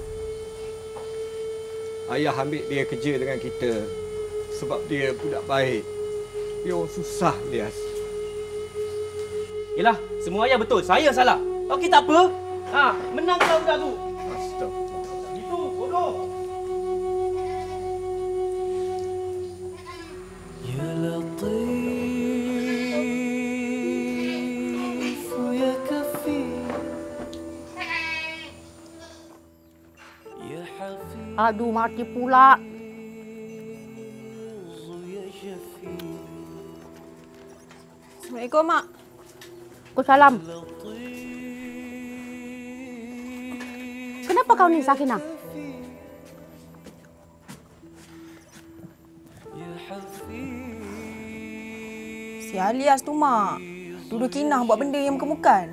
[SPEAKER 7] ayah ambil dia kerja dengan kita sebab dia budak baik. Dia orang susah, Ilyas.
[SPEAKER 10] Yelah, semua ayah betul. Saya salah. Okey, tak apa. Ha, menanglah budak tu.
[SPEAKER 7] Astagfirullah.
[SPEAKER 10] Itu, bodoh.
[SPEAKER 2] Ya Latif ya Kafir ya Hafiz.
[SPEAKER 4] Aduh, mati pula.
[SPEAKER 11] Assalamualaikum, Mak.
[SPEAKER 4] Waalaikumsalam. Kenapa kau ni, Sakinah?
[SPEAKER 11] Si Alias tu, Mak. Duduk Kinah buat benda yang bukan-bukan.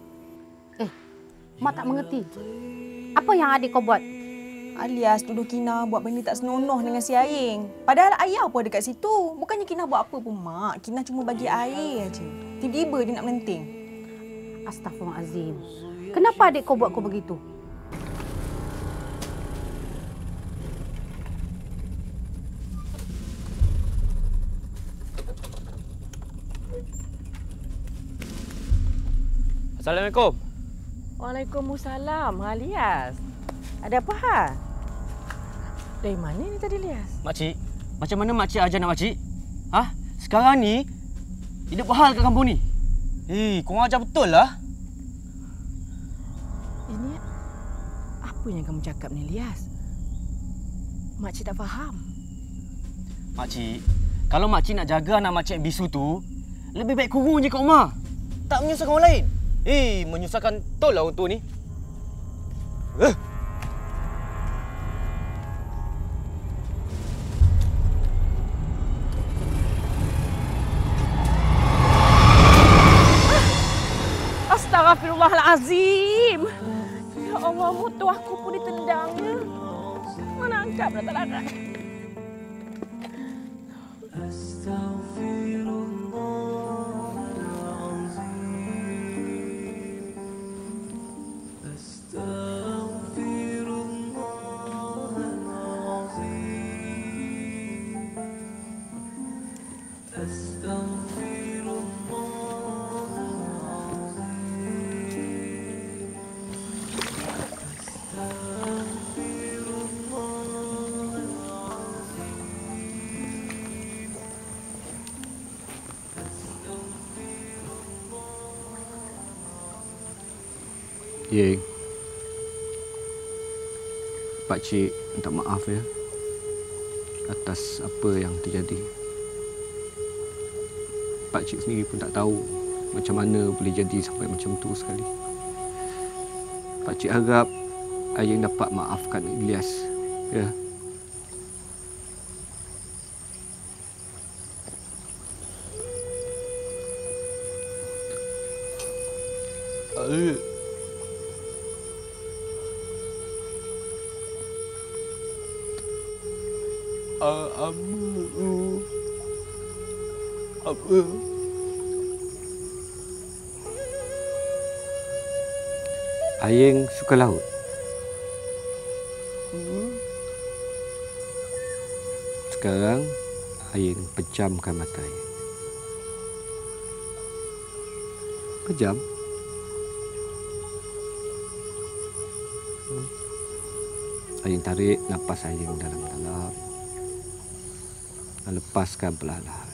[SPEAKER 4] Mak tak mengerti. Apa yang adik kau buat?
[SPEAKER 11] Alias duduk Kinah buat benda tak senonoh dengan si Aing. Padahal ayah pun ada kat situ. Bukannya Kinah buat apa pun, Mak. Kinah cuma bagi air aja. Tiba-tiba dia nak melenting.
[SPEAKER 4] Astaghfirullahalazim. Kenapa adik kau buat kau begitu?
[SPEAKER 10] Assalamualaikum.
[SPEAKER 3] Waalaikumsalam, Alias. Ada apa hal? Dari mana ni tadi, Alias?
[SPEAKER 8] Makcik, macam mana makcik ajar nak makcik? Ha? Sekarang ni, hidup berhal kat kampung ni. Korang ajar betul lah.
[SPEAKER 3] Ini apa yang kamu cakap ni, Alias? Makcik tak faham.
[SPEAKER 8] Makcik, kalau makcik nak jaga anak makcik yang bisu tu, lebih baik kurung je kat rumah. Tak menyusahkan orang lain. Menyusahkan tol lah orang tua ni.
[SPEAKER 3] Astaghfirullahalazim. Ya Allah, motor aku pun ditendangnya. Mana angkat pula tak larat.
[SPEAKER 7] Yeng, pakcik minta maaf ya atas apa yang terjadi. Pakcik sendiri pun tak tahu macam mana boleh jadi sampai macam tu sekali. Pakcik harap Ayeng dapat maafkan Ilyas, ya.
[SPEAKER 2] Apa?
[SPEAKER 7] Ayeng suka laut. Sekarang Ayeng pejamkan mata Ayeng. Pejam. Ayeng tarik nafas Ayeng dalam-dalam dan lepaskan perlahan-lahan.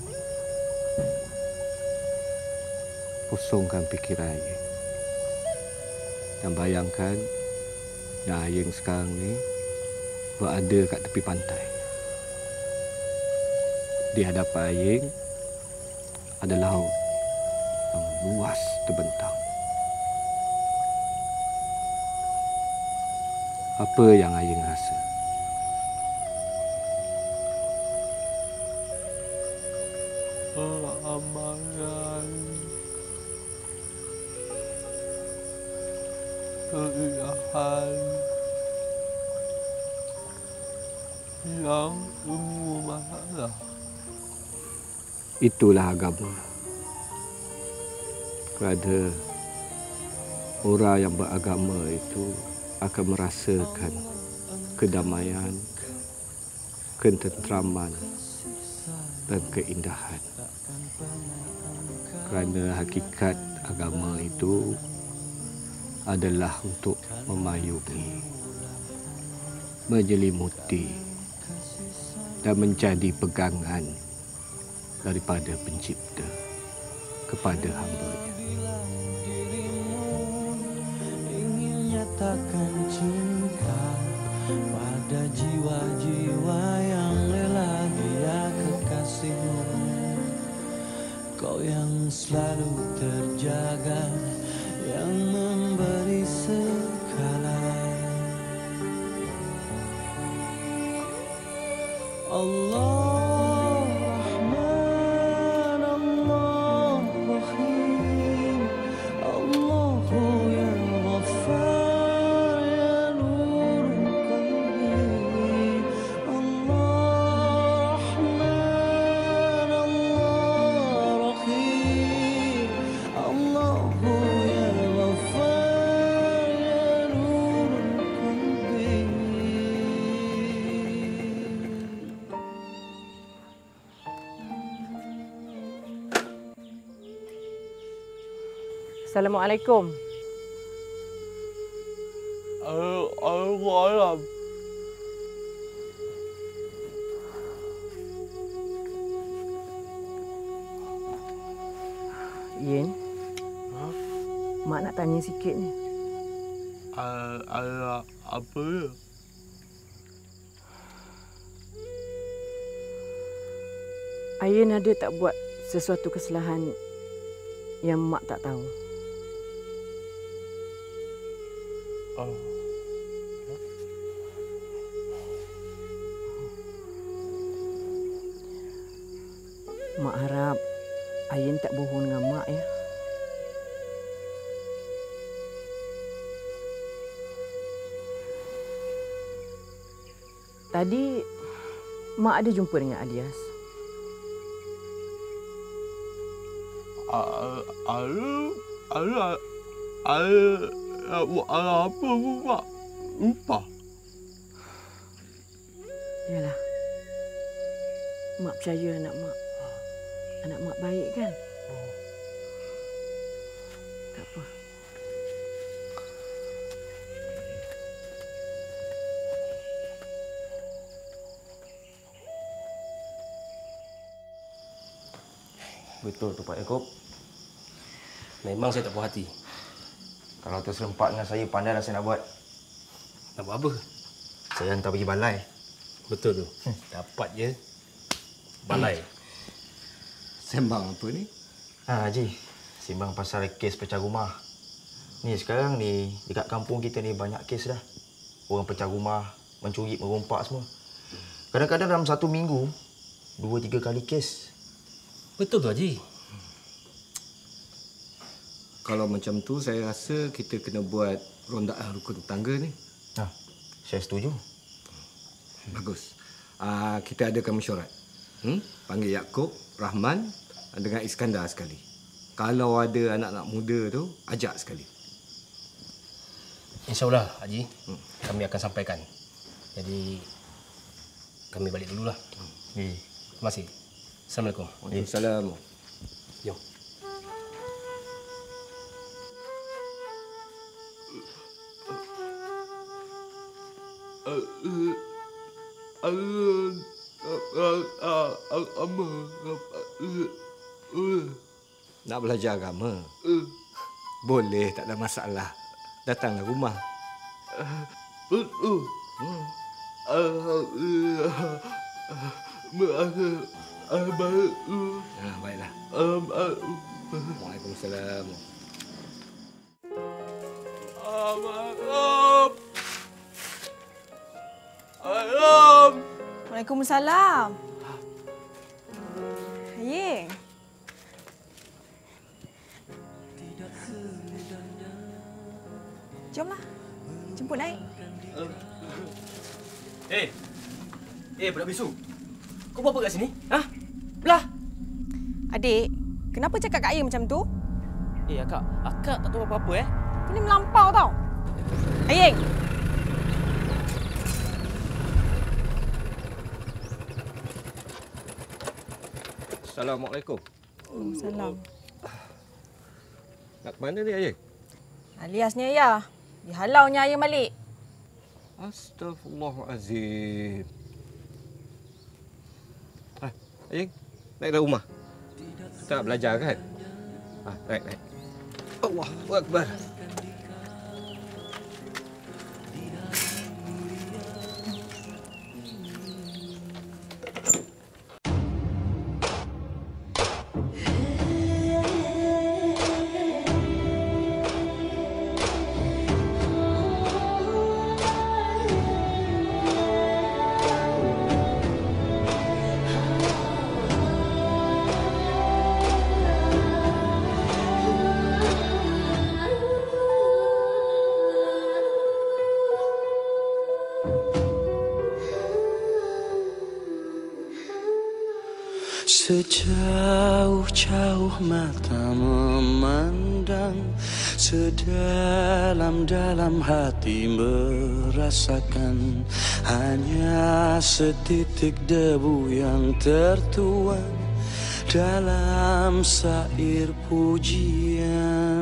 [SPEAKER 7] Kosongkan fikiran Ayeng. Dan bayangkan yang Ayeng sekarang ni berada kat tepi pantai. Di hadapan Ayeng ada laut yang luas terbentang. Apa yang Ayeng rasa?
[SPEAKER 2] Amaran, keindahan yang sungguh masalah.
[SPEAKER 7] Itulah agama. Kerana orang yang beragama itu akan merasakan kedamaian, ketenteraman dan keindahan. Kerana hakikat agama itu adalah untuk memayungi, menjelimuti dan menjadi pegangan daripada Pencipta kepada hamba-Nya.
[SPEAKER 2] Ingin nyatakan cinta pada jiwa-jiwa yang rela dia kekasihmu. Kau yang selalu terjaga, yang memberi segala. Allah Rahman, Allah Rahim, Allahu ya Ghaffar, ya Nur Qalbi. Allah Rahman, Allah Rahim, Allahu ya Ghaffar, ya Nur Qalbi.
[SPEAKER 4] Assalamualaikum.
[SPEAKER 2] Waalaikumsalam.
[SPEAKER 4] Yin. Mak nak tanya sikit ni.
[SPEAKER 2] Apa ya?
[SPEAKER 4] Ayin ada tak buat sesuatu kesalahan yang mak tak tahu? Mak harap Ayin tak bohong dengan mak ya. Tadi mak ada jumpa dengan Alias.
[SPEAKER 2] Apa pun mak? Lupa.
[SPEAKER 4] Yalah. Mak percaya anak mak. Anak mak baik kan? Tak apa.
[SPEAKER 5] Betul tu Pak Yaakob. Memang saya tak puas hati.
[SPEAKER 9] Kalau terserempak dengan saya, pandai lah saya nak buat.
[SPEAKER 5] Nak buat apa?
[SPEAKER 9] Saya hantar pergi balai.
[SPEAKER 5] Betul tu. Dapat je. Balai.
[SPEAKER 7] Sembang apa ni?
[SPEAKER 9] Haji, sembang pasal kes pecah rumah. Ni sekarang ni, dekat kampung kita ni banyak kes dah. Orang pecah rumah, mencuri, merompak semua. Kadang-kadang dalam satu minggu, 2-3 kali kes.
[SPEAKER 5] Betul tu Haji.
[SPEAKER 7] Kalau macam tu, saya rasa kita kena buat rondaan rukun tetangga ni.
[SPEAKER 9] Saya setuju.
[SPEAKER 7] Bagus. Kita adakan mesyuarat. Panggil Yaakob, Rahman dengan Iskandar sekali. Kalau ada anak-anak muda tu, ajak sekali.
[SPEAKER 5] InsyaAllah Haji, kami akan sampaikan. Jadi, kami balik dululah. Terima kasih. Assalamualaikum.
[SPEAKER 7] Waalaikumsalam.
[SPEAKER 5] Jom.
[SPEAKER 7] Nak belajar agama? Boleh, tak ada masalah. Datanglah rumah. Baiklah. Waalaikumsalam.
[SPEAKER 11] Waalaikumsalam. Ye. Jomlah. Jemput naik.
[SPEAKER 8] Budak bisu. Kau buat apa kat sini? Ha? Belah.
[SPEAKER 11] Adik, kenapa cakap kat ayah macam tu?
[SPEAKER 8] Akak. Akak tak tahu apa-apa
[SPEAKER 11] Kau ni melampau tau. Aying.
[SPEAKER 7] Assalamualaikum.
[SPEAKER 11] Salam.
[SPEAKER 7] Nak ke mana ni, Ayah?
[SPEAKER 11] Alias ni ayah. Dihalaunya ayah balik.
[SPEAKER 7] Astaghfirullahalazim. Ayah, naik dah rumah. Kita nak belajar kan? Naik. Allahu Akbar.
[SPEAKER 2] Sejauh-jauh mata memandang, sedalam-dalam hati merasakan, hanya setitik debu yang tertuang dalam sair pujian.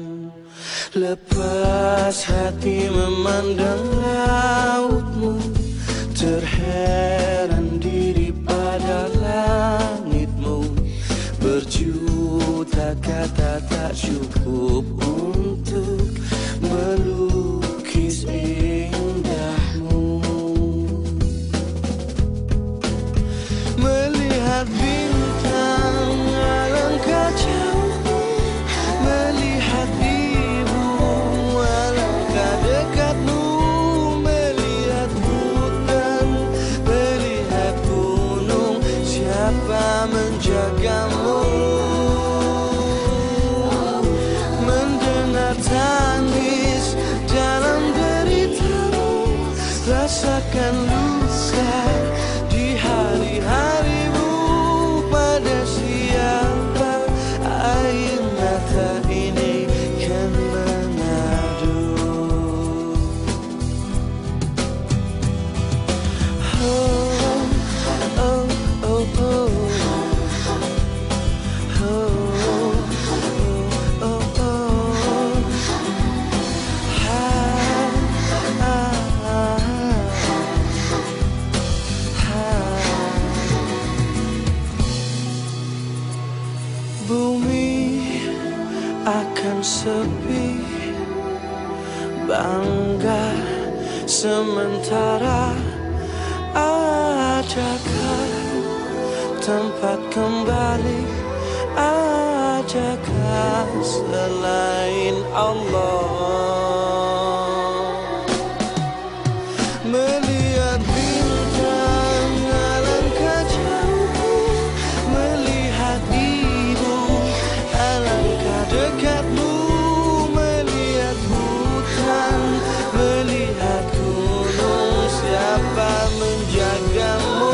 [SPEAKER 2] Lepas hati memandang lautmu, terheran diri pada langitmu. Berjuta kata tak cukup untuk melukis indahmu. Melihat bintang alangkah jauh, melihat ibu alangkah dekatmu. Melihat hutan, melihat gunung, siapa menjagamu? Mendengar tangis dalam deritamu, rasakan luka di hari-harimu. Pada siapa air mata ini kan mengadu? Bumi akan sepi, bangga sementara. Adakah tempat kembali? Adakah selain Allah? Melihat bintang alangkah jauh, melihat ibu alangkah dekatmu. Melihat hutan, melihat gunung, siapa menjagamu?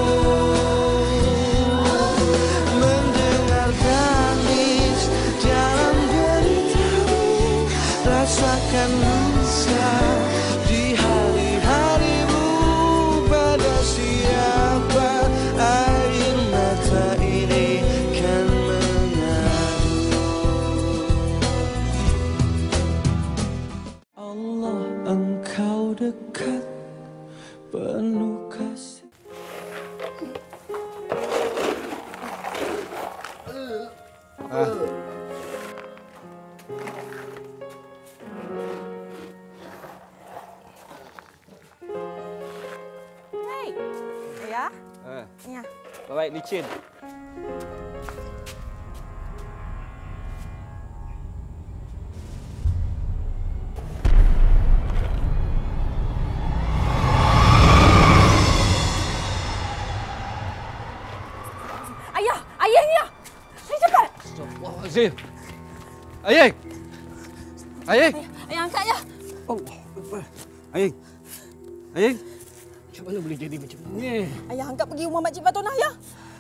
[SPEAKER 2] Mendengar tangis dalam deritamu, rasakan luka di hari-harimu. Pada siapa air mata ini kan mengadu? Allah, engkau dekat, penuh kasih.
[SPEAKER 11] Hei, ayah. Ni ah.
[SPEAKER 7] Baik, licin.
[SPEAKER 11] Ayah ni ah. Hei, cepat.
[SPEAKER 7] Astagfirullahalazim. Ayah. Ayah.
[SPEAKER 11] Ayah angkat ayah.
[SPEAKER 7] Allah Akbar. Ayah. Ayah. Macam mana boleh jadi macam ni?
[SPEAKER 11] Ayah angkat pergi rumah Makcik Fatonah ayah.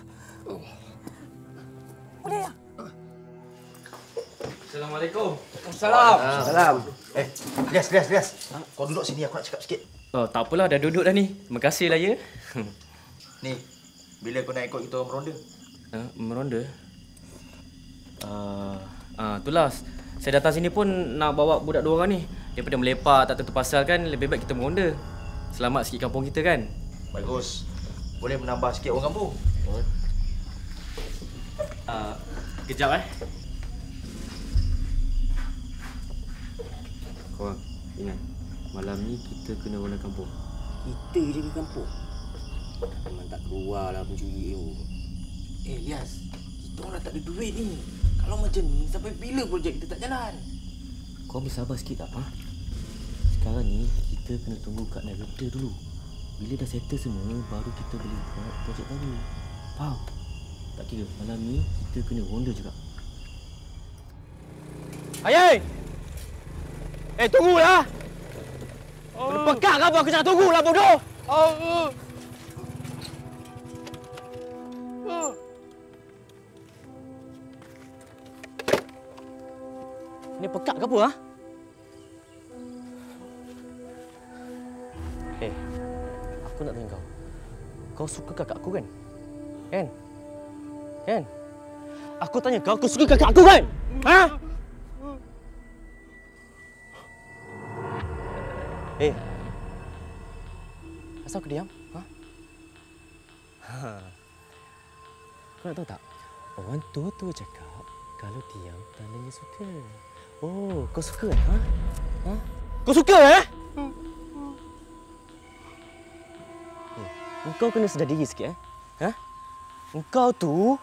[SPEAKER 11] Boleh ayah?
[SPEAKER 10] Assalamualaikum.
[SPEAKER 16] Salam. Lias. Kau duduk sini, aku nak cakap sikit.
[SPEAKER 8] Oh, tak apalah, dah duduk dah ni. Terima kasih lah ya.
[SPEAKER 16] Ni, bila kau nak ikut kita meronda?
[SPEAKER 8] Meronda? Itulah. Saya datang sini pun nak bawa budak 2 orang ni. Daripada melepak tak tentu pasal kan, lebih baik kita meronda. Selamat sikit kampung kita kan.
[SPEAKER 16] Bagus. Boleh menambah sikit orang kampung.
[SPEAKER 8] Kejap
[SPEAKER 9] Korang ingat, malam ni kita kena ronda kampung.
[SPEAKER 17] Kita je ke kampung? Memang tak keluar lah pencuri tu. Lias, kita orang dah tak ada duit ni. Kalau macam ni, sampai bila projek kita tak jalan?
[SPEAKER 9] Kau boleh sabar sikit tak, ha? Sekarang ni, kita kena tunggu kat narrator dulu. Bila dah settle semua, baru kita boleh buat projek baru. Faham? Tak kira, malam ni kita kena ronda juga.
[SPEAKER 8] Ayai! Tunggulah! Kena pekat ke apa? Aku jangan tunggulah, bodoh! Ni pekat ke apa, ha?
[SPEAKER 9] Aku nak tanya kau. Kau suka kakak aku kan? Kan? Kan? Aku tanya kau suka kakak aku kan? Ha? Asal aku diam? Ha? Kau nak tahu tak? Orang tua cakap kalau diam tandanya suka. Oh, kau suka kan? Ha? Ha? Kau suka Engkau kena sedar diri sikit Ha? Engkau tu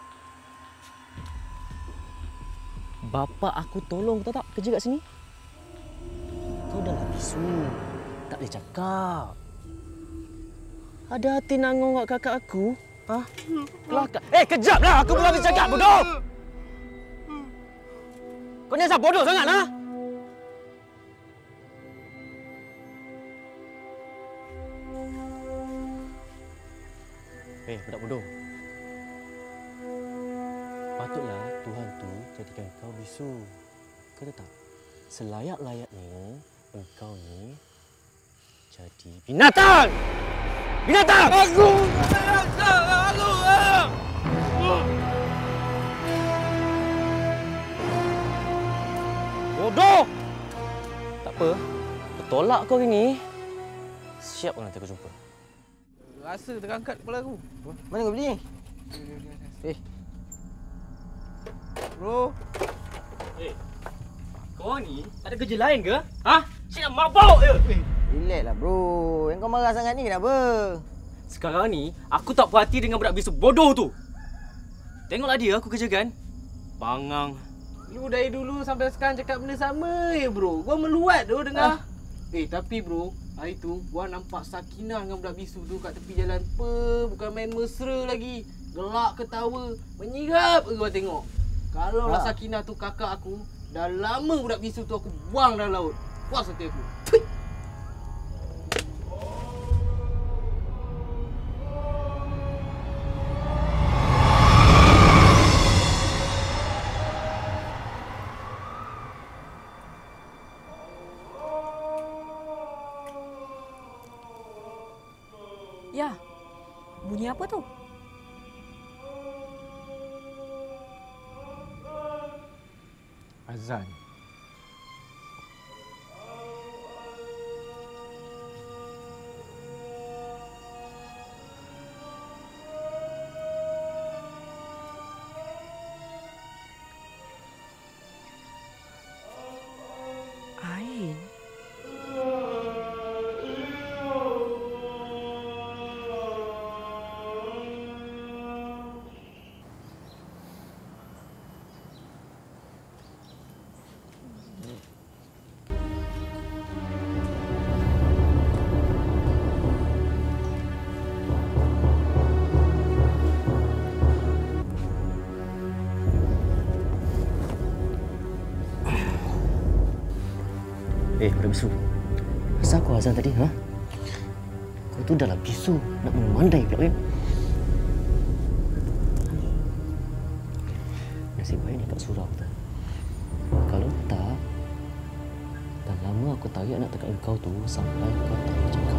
[SPEAKER 9] bapa aku tolong tahu tak kerja kat sini. Kau dah lah bisu. Tak boleh cakap. Ada hati nak ngongok kakak aku? Ha? Kelakar. Kejaplah, aku belum habis cakap, bodoh. Kau ni asal bodoh sangatlah. Budak bodoh. Patutlah Tuhan tu jadikan kau bisu. Kau tahu tak? Selayak-layaknya engkau ni jadi binatang! Binatang! Aku! Bodoh! Tak apa. Aku tolak kau hari ni. Siap nanti aku jumpa.
[SPEAKER 10] Rasa terangkat kepala aku.
[SPEAKER 9] Mana kau beli?
[SPEAKER 10] Bro.
[SPEAKER 8] Kau ni ada kerja lain ke? Ha? Saya nak mabuk je.
[SPEAKER 9] Relax lah bro. Yang kau marah sangat ni kenapa?
[SPEAKER 8] Sekarang ni aku tak puas hati dengan budak bisu bodoh tu. Tengoklah dia aku kerjakan. Bangang.
[SPEAKER 10] Lu dari dulu sampai sekarang cakap benda sama je bro. Gua meluat tu dengar. Tapi bro, hari tu gua nampak Sakinah dengan budak bisu tu kat tepi jalan. Bukan main mesra lagi. Gelak ketawa. Menyirap gua tengok. Kalau lah Sakinah tu kakak aku, dah lama budak bisu tu aku buang dalam laut. Puas hati aku.
[SPEAKER 11] Ya, bunyi apa tu?
[SPEAKER 10] Azan.
[SPEAKER 11] Ain.
[SPEAKER 9] Budak bisu. Asal kau azan tadi, ha? Kau tu dah lah bisu. Nak memandai pula kan? Nasib baik ni kat surau tu. Kalau tak, dah lama aku tarik nak tekan kau tu sampai kau tak boleh cakap.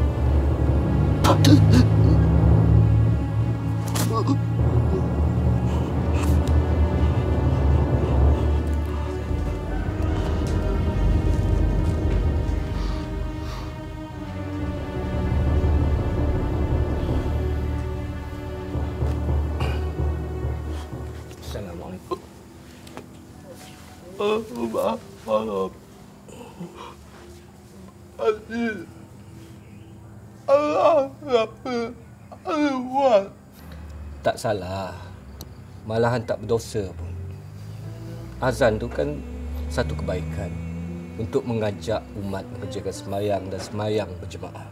[SPEAKER 7] Tak salah. Malahan tak berdosa pun. Azan tu kan satu kebaikan untuk mengajak umat mengerjakan semayang dan semayang berjemaah.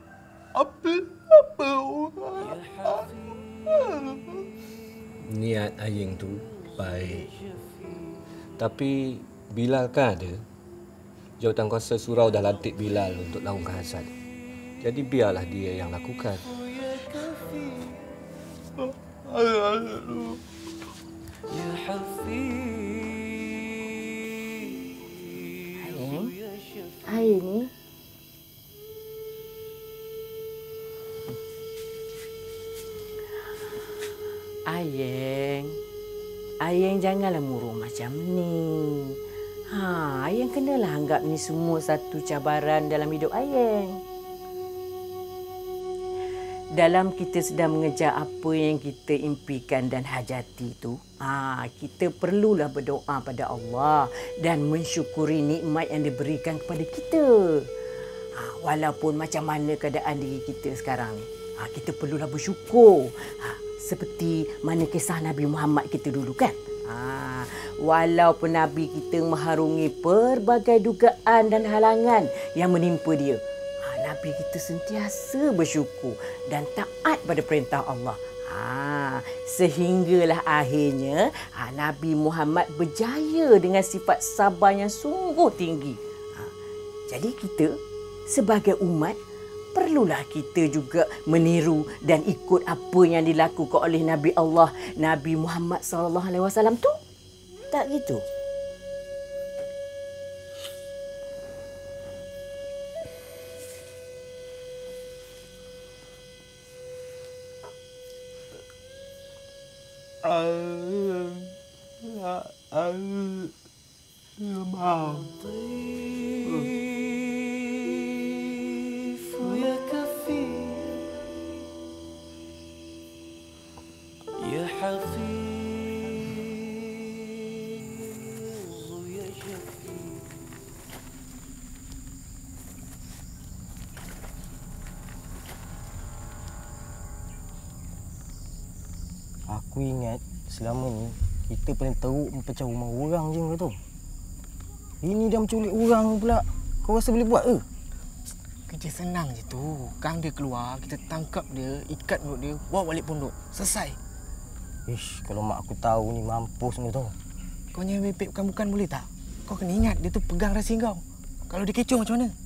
[SPEAKER 7] Niat Aying tu baik. Tapi Bilal kan ada. Jawatan kuasa surau dah lantik Bilal untuk laungkan azan. Jadi biarlah dia yang lakukan.
[SPEAKER 3] Aying ni Ayeng janganlah murung macam ni. Ayeng kenalah anggap ni semua satu cabaran dalam hidup Ayeng. Dalam kita sedang mengejar apa yang kita impikan dan hajati tu, kita perlulah berdoa pada Allah dan mensyukuri nikmat yang diberikan kepada kita. Walaupun macam mana keadaan diri kita sekarang ni, kita perlulah bersyukur. Seperti mana kisah Nabi Muhammad kita dulu kan? Walaupun Nabi kita mengharungi pelbagai dugaan dan halangan yang menimpa dia, Nabi kita sentiasa bersyukur dan taat pada perintah Allah. Sehinggalah akhirnya Nabi Muhammad berjaya dengan sifat sabar yang sungguh tinggi. Jadi kita sebagai umat perlulah kita juga meniru dan ikut apa yang dilakukan oleh Nabi Allah, Nabi Muhammad SAW tu. Tak gitu?
[SPEAKER 9] Aku ingat selama ni kita paling teruk mempecah rumah orang je kau tahu. Ini dah menculik orang pula. Kau rasa boleh buat ke?
[SPEAKER 10] Kerja senang je tu. Kang dia keluar, kita tangkap dia, ikat mulut dia, bawa balik pondok. Selesai.
[SPEAKER 9] Kalau mak aku tahu ni mampus kau tahu.
[SPEAKER 10] Kau jangan mepek bukan-bukan boleh tak? Kau kena ingat dia tu pegang rahsia kau. Kalau dia kecoh macam mana?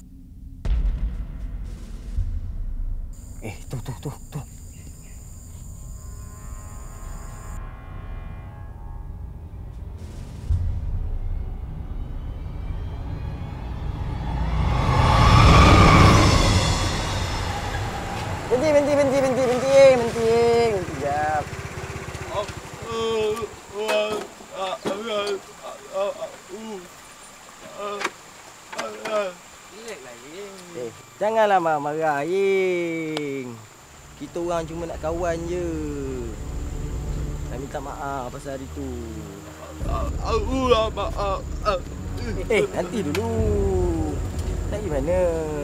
[SPEAKER 9] Tu. Berhenti. Sekejap. Janganlah marah, Ying. Kita orang cuma nak kawan je. Saya minta maaf pasal hari tu. Nanti dulu. Nak pergi mana?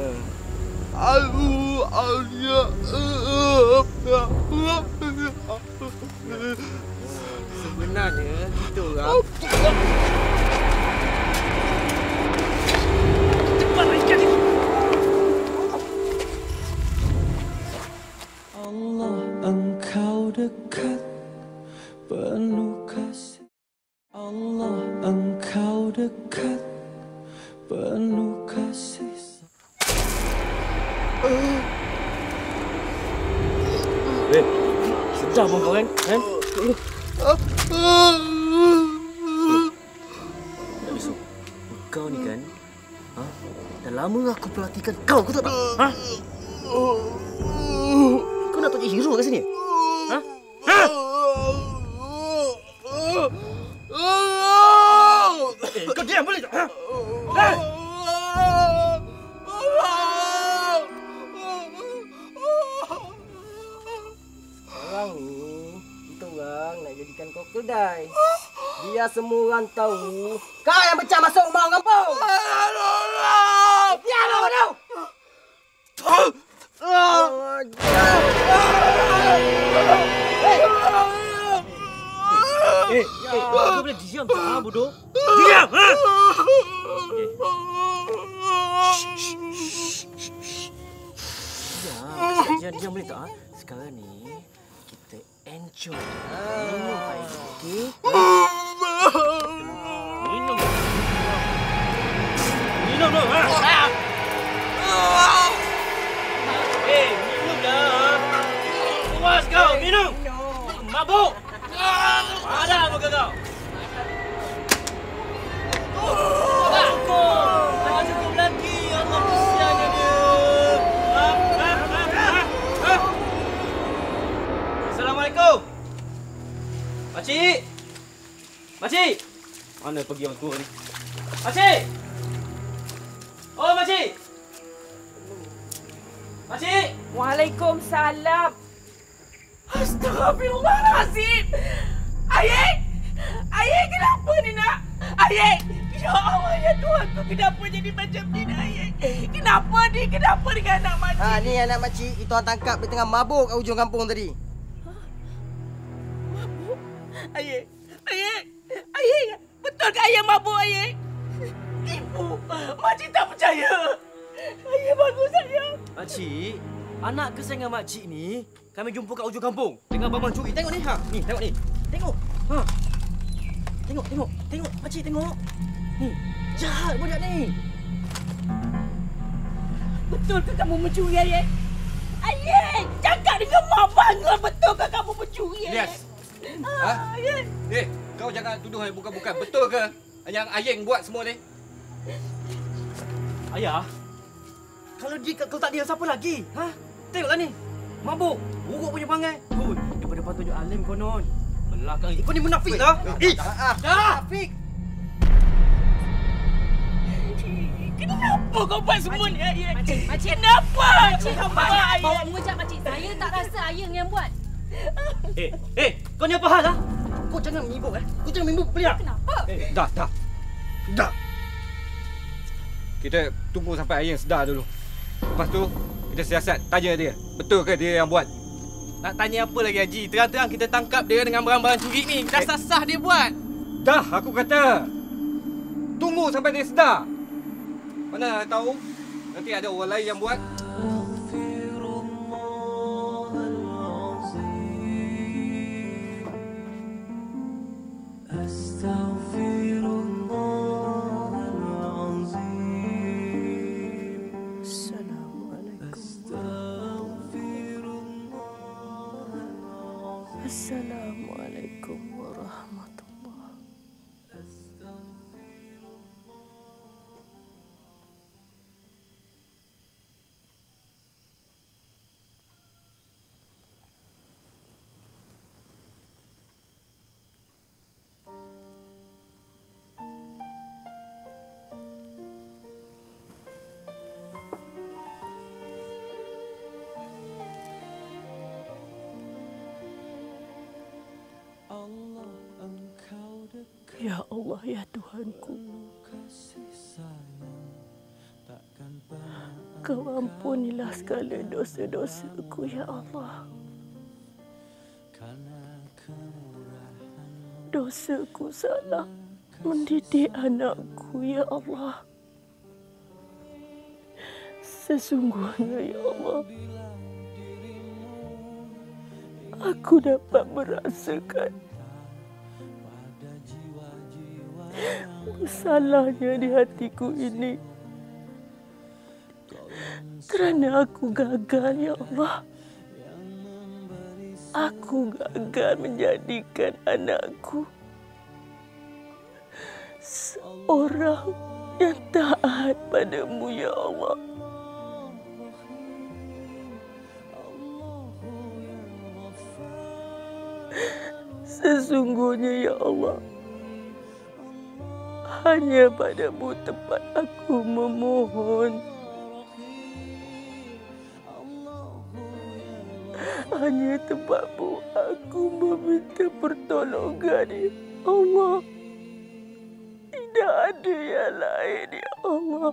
[SPEAKER 10] Sebenarnya kita orang cepat ikat dia.
[SPEAKER 2] Allah engkau dekat penuh kasih. Allah engkau dekat penuh kasih.
[SPEAKER 8] Sedap pun kau kan? Tak risau. Kau ni kan, dah lama aku perhatikan kau tak tak? Kau nak pergi hero kat sini? Kau diam boleh tak?
[SPEAKER 9] Sekarang ni kita orang nak jadikan kau kedai. Biar semua orang tahu kau yang pecah masuk rumah orang kampung. Biar orang tahu.
[SPEAKER 17] Kau boleh diam tak, bodoh? Diam, ha? Diam boleh tak? Sekarang ni kita enjoy. Minum air, okey? Minum. Minum dong, ha? Minum dah. Puas kau, minum. Mabuk. Ada muka kau. Tak cukup lagi. Allah kesiannya dia. Assalamualaikum. Makcik. Makcik. Mana pergi orang tua ni? Makcik. Oh, makcik. Makcik.
[SPEAKER 15] Waalaikumsalam. Astagfirullahalazim. Ayek! Ayek, kenapa ni nak? Ayek! Ya Allah, ya Tuhanku, kenapa jadi macam ni nak Ayek? Kenapa ni? Kenapa dengan anak makcik?
[SPEAKER 9] Ni anak makcik, kita orang tangkap dia tengah mabuk kat hujung kampung tadi.
[SPEAKER 15] Mabuk? Ayek! Ayek! Ayek! Betul ke Ayek mabuk, Ayek? Ibu, makcik tak percaya. Ayek bagus, sayang.
[SPEAKER 17] Makcik, anak kesayangan makcik ni kami jumpa kat hujung kampung dengan abang curi. Tengok ni, ha. Ni, tengok ni. Tengok. Ha. Tengok. Tengok, makcik tengok. Ni, jahat budak ni.
[SPEAKER 15] Betul ke kamu mencuri, Ayek? Ayek! Cakap dengan mak bangga, betul ke kamu mencuri, Ayek?
[SPEAKER 7] Yes. Ha?
[SPEAKER 15] Ayek!
[SPEAKER 7] Kau jangan tuduh yang bukan-bukan. Betul ke yang Ayeng buat semua ni?
[SPEAKER 17] Ayah, kalau tak dia siapa lagi? Ha? Tengoklah ni. Mabuk. Buruk punya perangai. Daripada patutnya alim konon. Belakang kau ni munafik lah. Munafik.
[SPEAKER 15] Kenapa kau buat semua ni, Ayek?
[SPEAKER 12] Makcik.
[SPEAKER 15] Kenapa?
[SPEAKER 12] Makcik, bawa mengejak makcik. Saya tak rasa Ayeng yang buat.
[SPEAKER 17] Kau ni apa hal lah? Kau jangan mibuk Kau jangan mibuk peliak.
[SPEAKER 12] Kenapa?
[SPEAKER 7] Dah. Kita tunggu sampai Ayeng sedar dulu. Lepas tu kita siasat tanya dia. Betul ke dia yang buat?
[SPEAKER 10] Nak tanya apa lagi Haji? Terang-terang kita tangkap dia dengan barang-barang curi ni. Dah sah-sah dia buat.
[SPEAKER 7] Dah aku kata. Tunggu sampai dia sedar. Mana tahu nanti ada orang lain yang buat.
[SPEAKER 15] Assalamualaikum warahmatullahi. Ya Allah, ya Tuhanku, Kau ampunilah segala dosa-dosaku, ya Allah. Dosaku salah mendidik anakku, ya Allah. Sesungguhnya, ya Allah, aku dapat merasakan salahnya di hatiku ini kerana aku gagal, ya Allah. Aku gagal menjadikan anakku seorang yang taat padamu, ya Allah. Sesungguhnya, ya Allah, hanya padamu tempat aku memohon. Hanya tempatmu aku meminta pertolongan.
[SPEAKER 4] Allah, tidak ada yang lain ya Allah.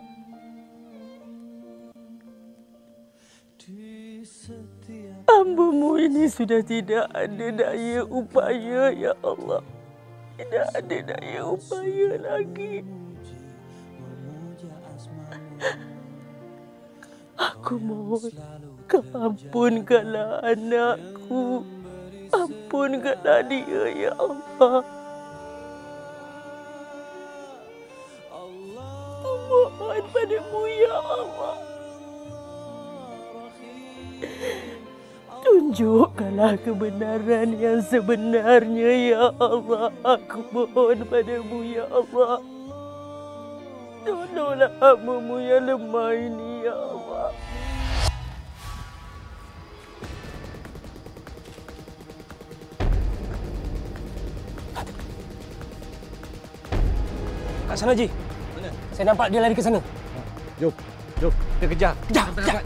[SPEAKER 4] Hamba-Mu ini sudah tidak ada daya upaya ya Allah. Tidak ada daya upaya lagi. Aku mohon, Kau ampunkanlah anakku. Ampunkanlah dia ya Allah. Mohon padamu ya Allah. Tunjukkanlah kebenaran yang sebenarnya ya Allah. Aku mohon padamu ya Allah. Tolonglah hamba-Mu yang lemah ini ya Allah.
[SPEAKER 8] Kat sana, Ji. Mana? Saya nampak dia lari ke sana.
[SPEAKER 7] Jom. Jom. Kita kejar.
[SPEAKER 8] Kejar. Kejar.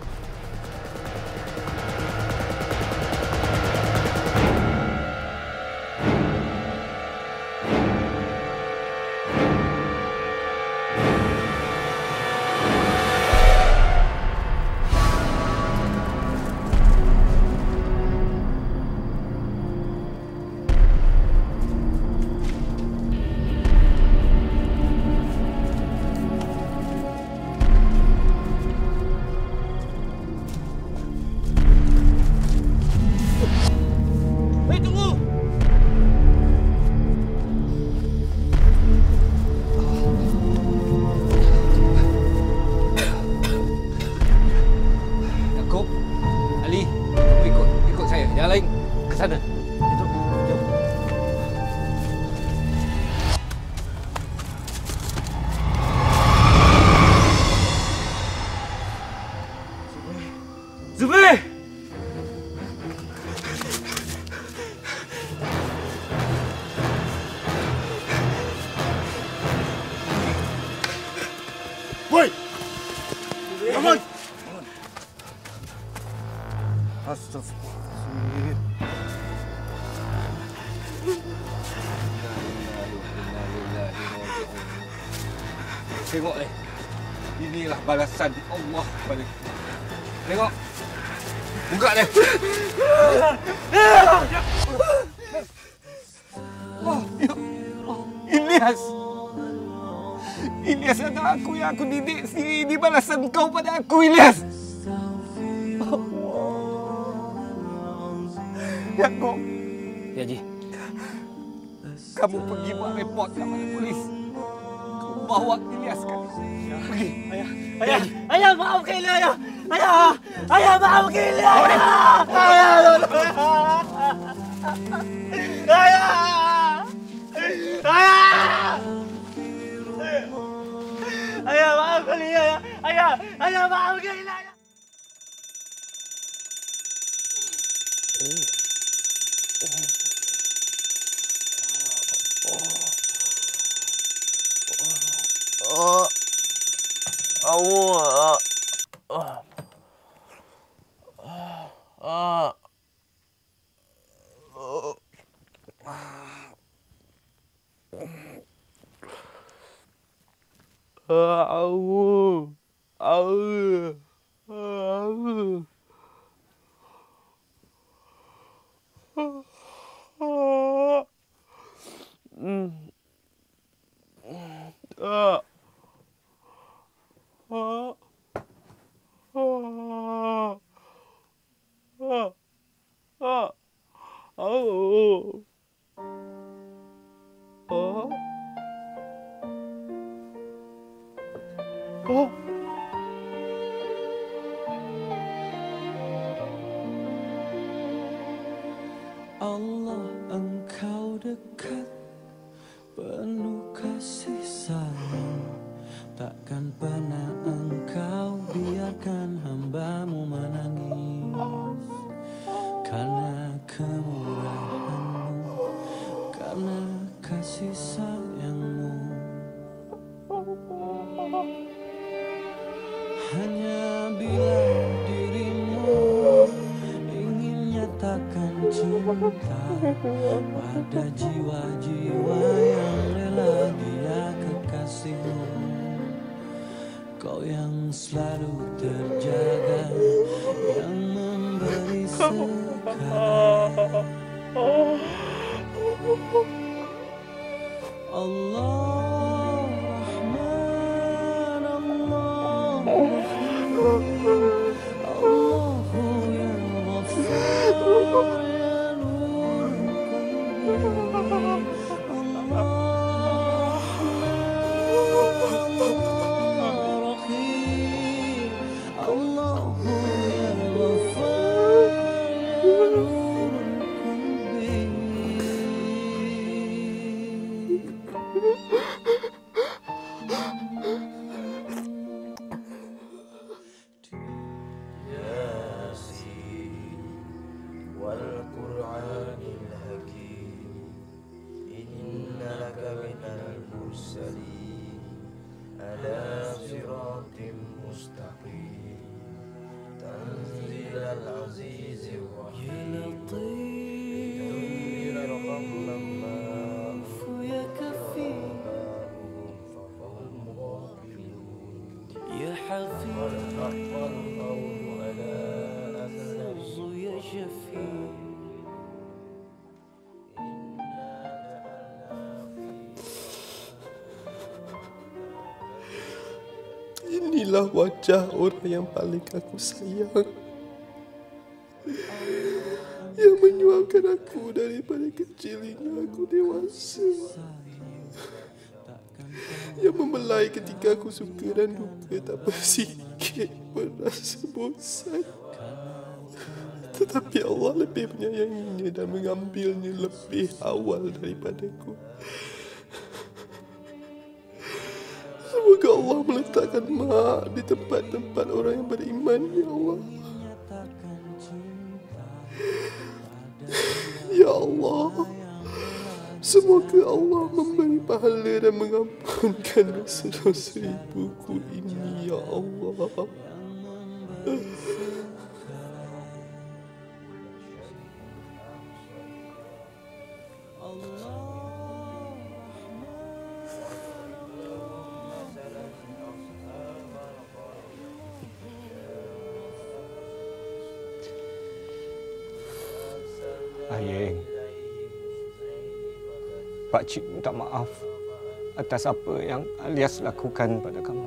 [SPEAKER 6] Woi! Bangun! Astagfirullah.
[SPEAKER 7] Tengok ni. Inilah balasan Allah kepada kita. Tengok. Buka ni. Oh, ya Allah. Ilyas. Ilyas anak aku yang aku didik sendiri. Ini balasan kau pada aku, Ilyas. Yaakob.
[SPEAKER 8] Ya, Ji.
[SPEAKER 7] Kamu pergi buat report kat mana polis. Kau bawa Ilyas kan. Pergi.
[SPEAKER 17] Ayah. Ayah, maafkan Ilyas, ayah. Ayah. Ayah, maafkan Ilyas. Ayah, tolong. Ayah. Ayah. Ayah, maafkan Ilyas. Ayah. Ayah, maafkan Ilyas.
[SPEAKER 2] Allah, Engkau dekat, penuh kasih sayang. Takkan pernah Engkau biarkan hamba-Mu menangis. Karena kemurahan-Mu, karena kasih sayang-Mu. Hanya bila dirimu ingin nyatakan cinta, pada jiwa-jiwa yang rela dia kekasihmu. Kau yang selalu terjaga, yang memberi sekarang. Allah Rahman, Allah Rahim, Allahu ya Ghafar, ya Nur Qalbi. Allah Rahman, Allah Rahim, Allahu ya Ghafar, ya Nur Qalbi.
[SPEAKER 18] Yasin wal Qur'anil Hakim, innaka minal mursalin ala siratim mustaqim, tanzilal azizir rahim, tunzilal qawman ma
[SPEAKER 2] Ya Kafi, Ya Hafiz, Ya Shafi.
[SPEAKER 1] Inilah wajah orang yang paling aku sayang, yang menyuapkan aku daripada kecil hingga aku dewasa, yang membelai ketika aku suka dan duka tanpa sikit merasa bosan. Tetapi Allah lebih menyayanginya dan mengambilnya lebih awal daripadaku. Semoga Allah meletakkan mak di tempat-tempat orang yang beriman, ya Allah. Ya Allah, semoga Allah memberi pahala dan mengampunkan dosa-dosa ibuku ini, ya Allah.
[SPEAKER 7] Ayeng, Pakcik minta maaf atas apa yang Alias lakukan pada kamu.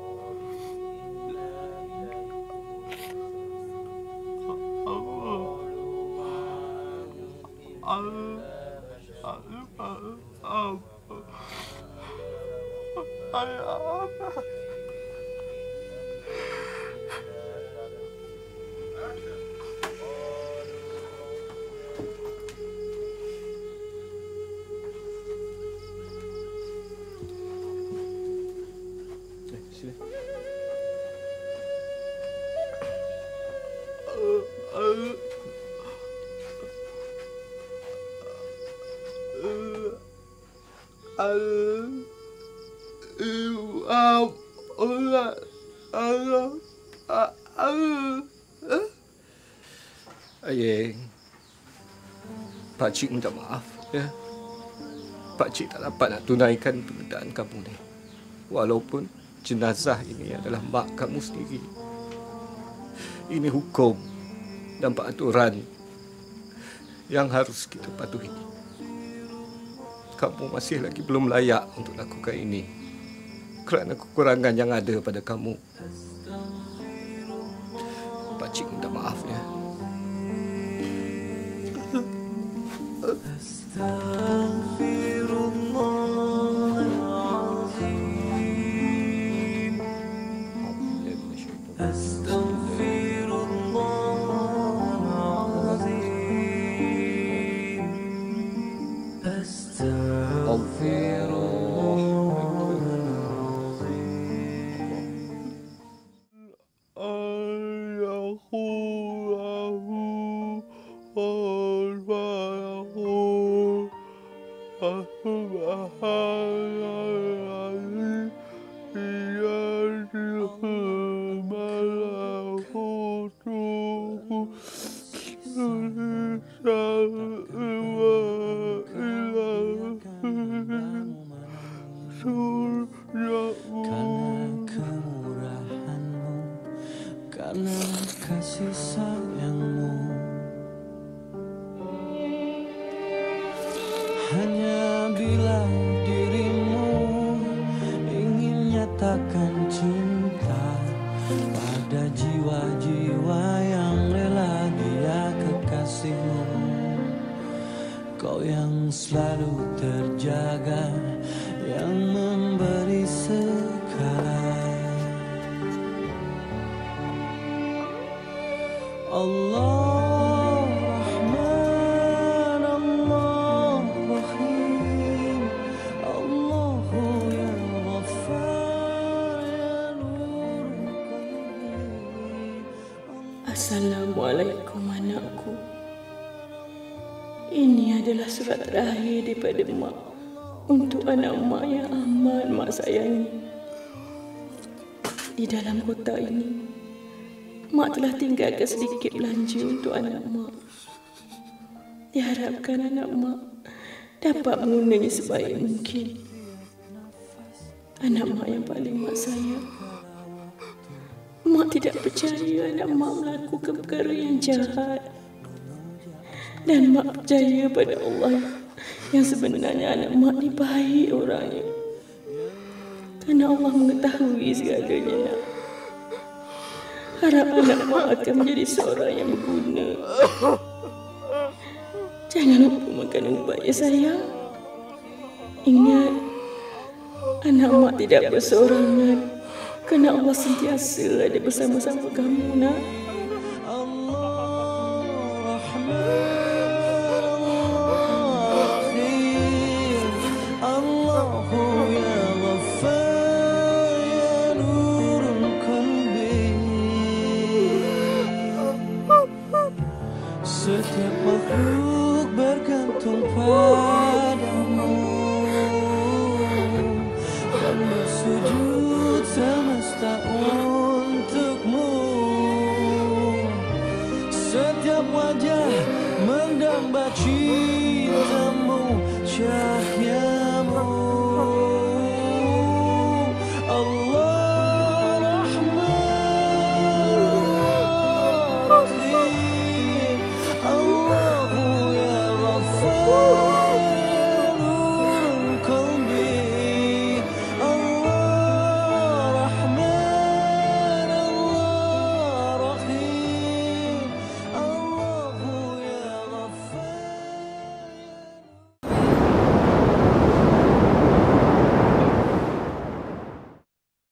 [SPEAKER 7] Ayeng, Pakcik minta maaf, ya. Pakcik tak dapat nak tunaikan permintaan kamu ni. Walaupun jenazah ini adalah mak kamu sendiri. Ini hukum dan peraturan yang harus kita patuhi. Kamu masih lagi belum layak untuk lakukan ini kerana kekurangan yang ada pada kamu. Pakcik minta maaf, ya.
[SPEAKER 2] Hanya bila dirimu ingin nyatakan cinta pada jiwa-jiwa yang rela dia kekasihmu. Kau yang selalu terjaga, yang memberi segala. Allah Rahman, Allah Rahim, Allahu ya Ghaffar, ya Nur Qalbi.
[SPEAKER 4] Assalamualaikum anakku. Ini adalah surat terakhir daripada Mak untuk anak Mak yang amat Mak sayangi. Di dalam kotak ini, Mak telah tinggalkan sedikit belanja untuk anak Mak. Diharapkan anak Mak dapat menggunanya sebaik mungkin. Anak Mak yang paling Mak sayang. Mak tidak percaya anak Mak melakukan perkara yang jahat. Dan Mak percaya pada Allah yang sebenarnya anak Mak ni baik orangnya. Kerana Allah mengetahui segalanya, nak. Harap anak Mak akan menjadi seorang yang berguna. Jangan lupa makan ubat ya sayang. Ingat, anak Mak tidak berseorangan. Kerana Allah sentiasa ada bersama-sama kamu, nak.
[SPEAKER 2] Setiap makhluk bergantung padamu dan bersujud semesta untukmu. Setiap wajah mendamba cintamu.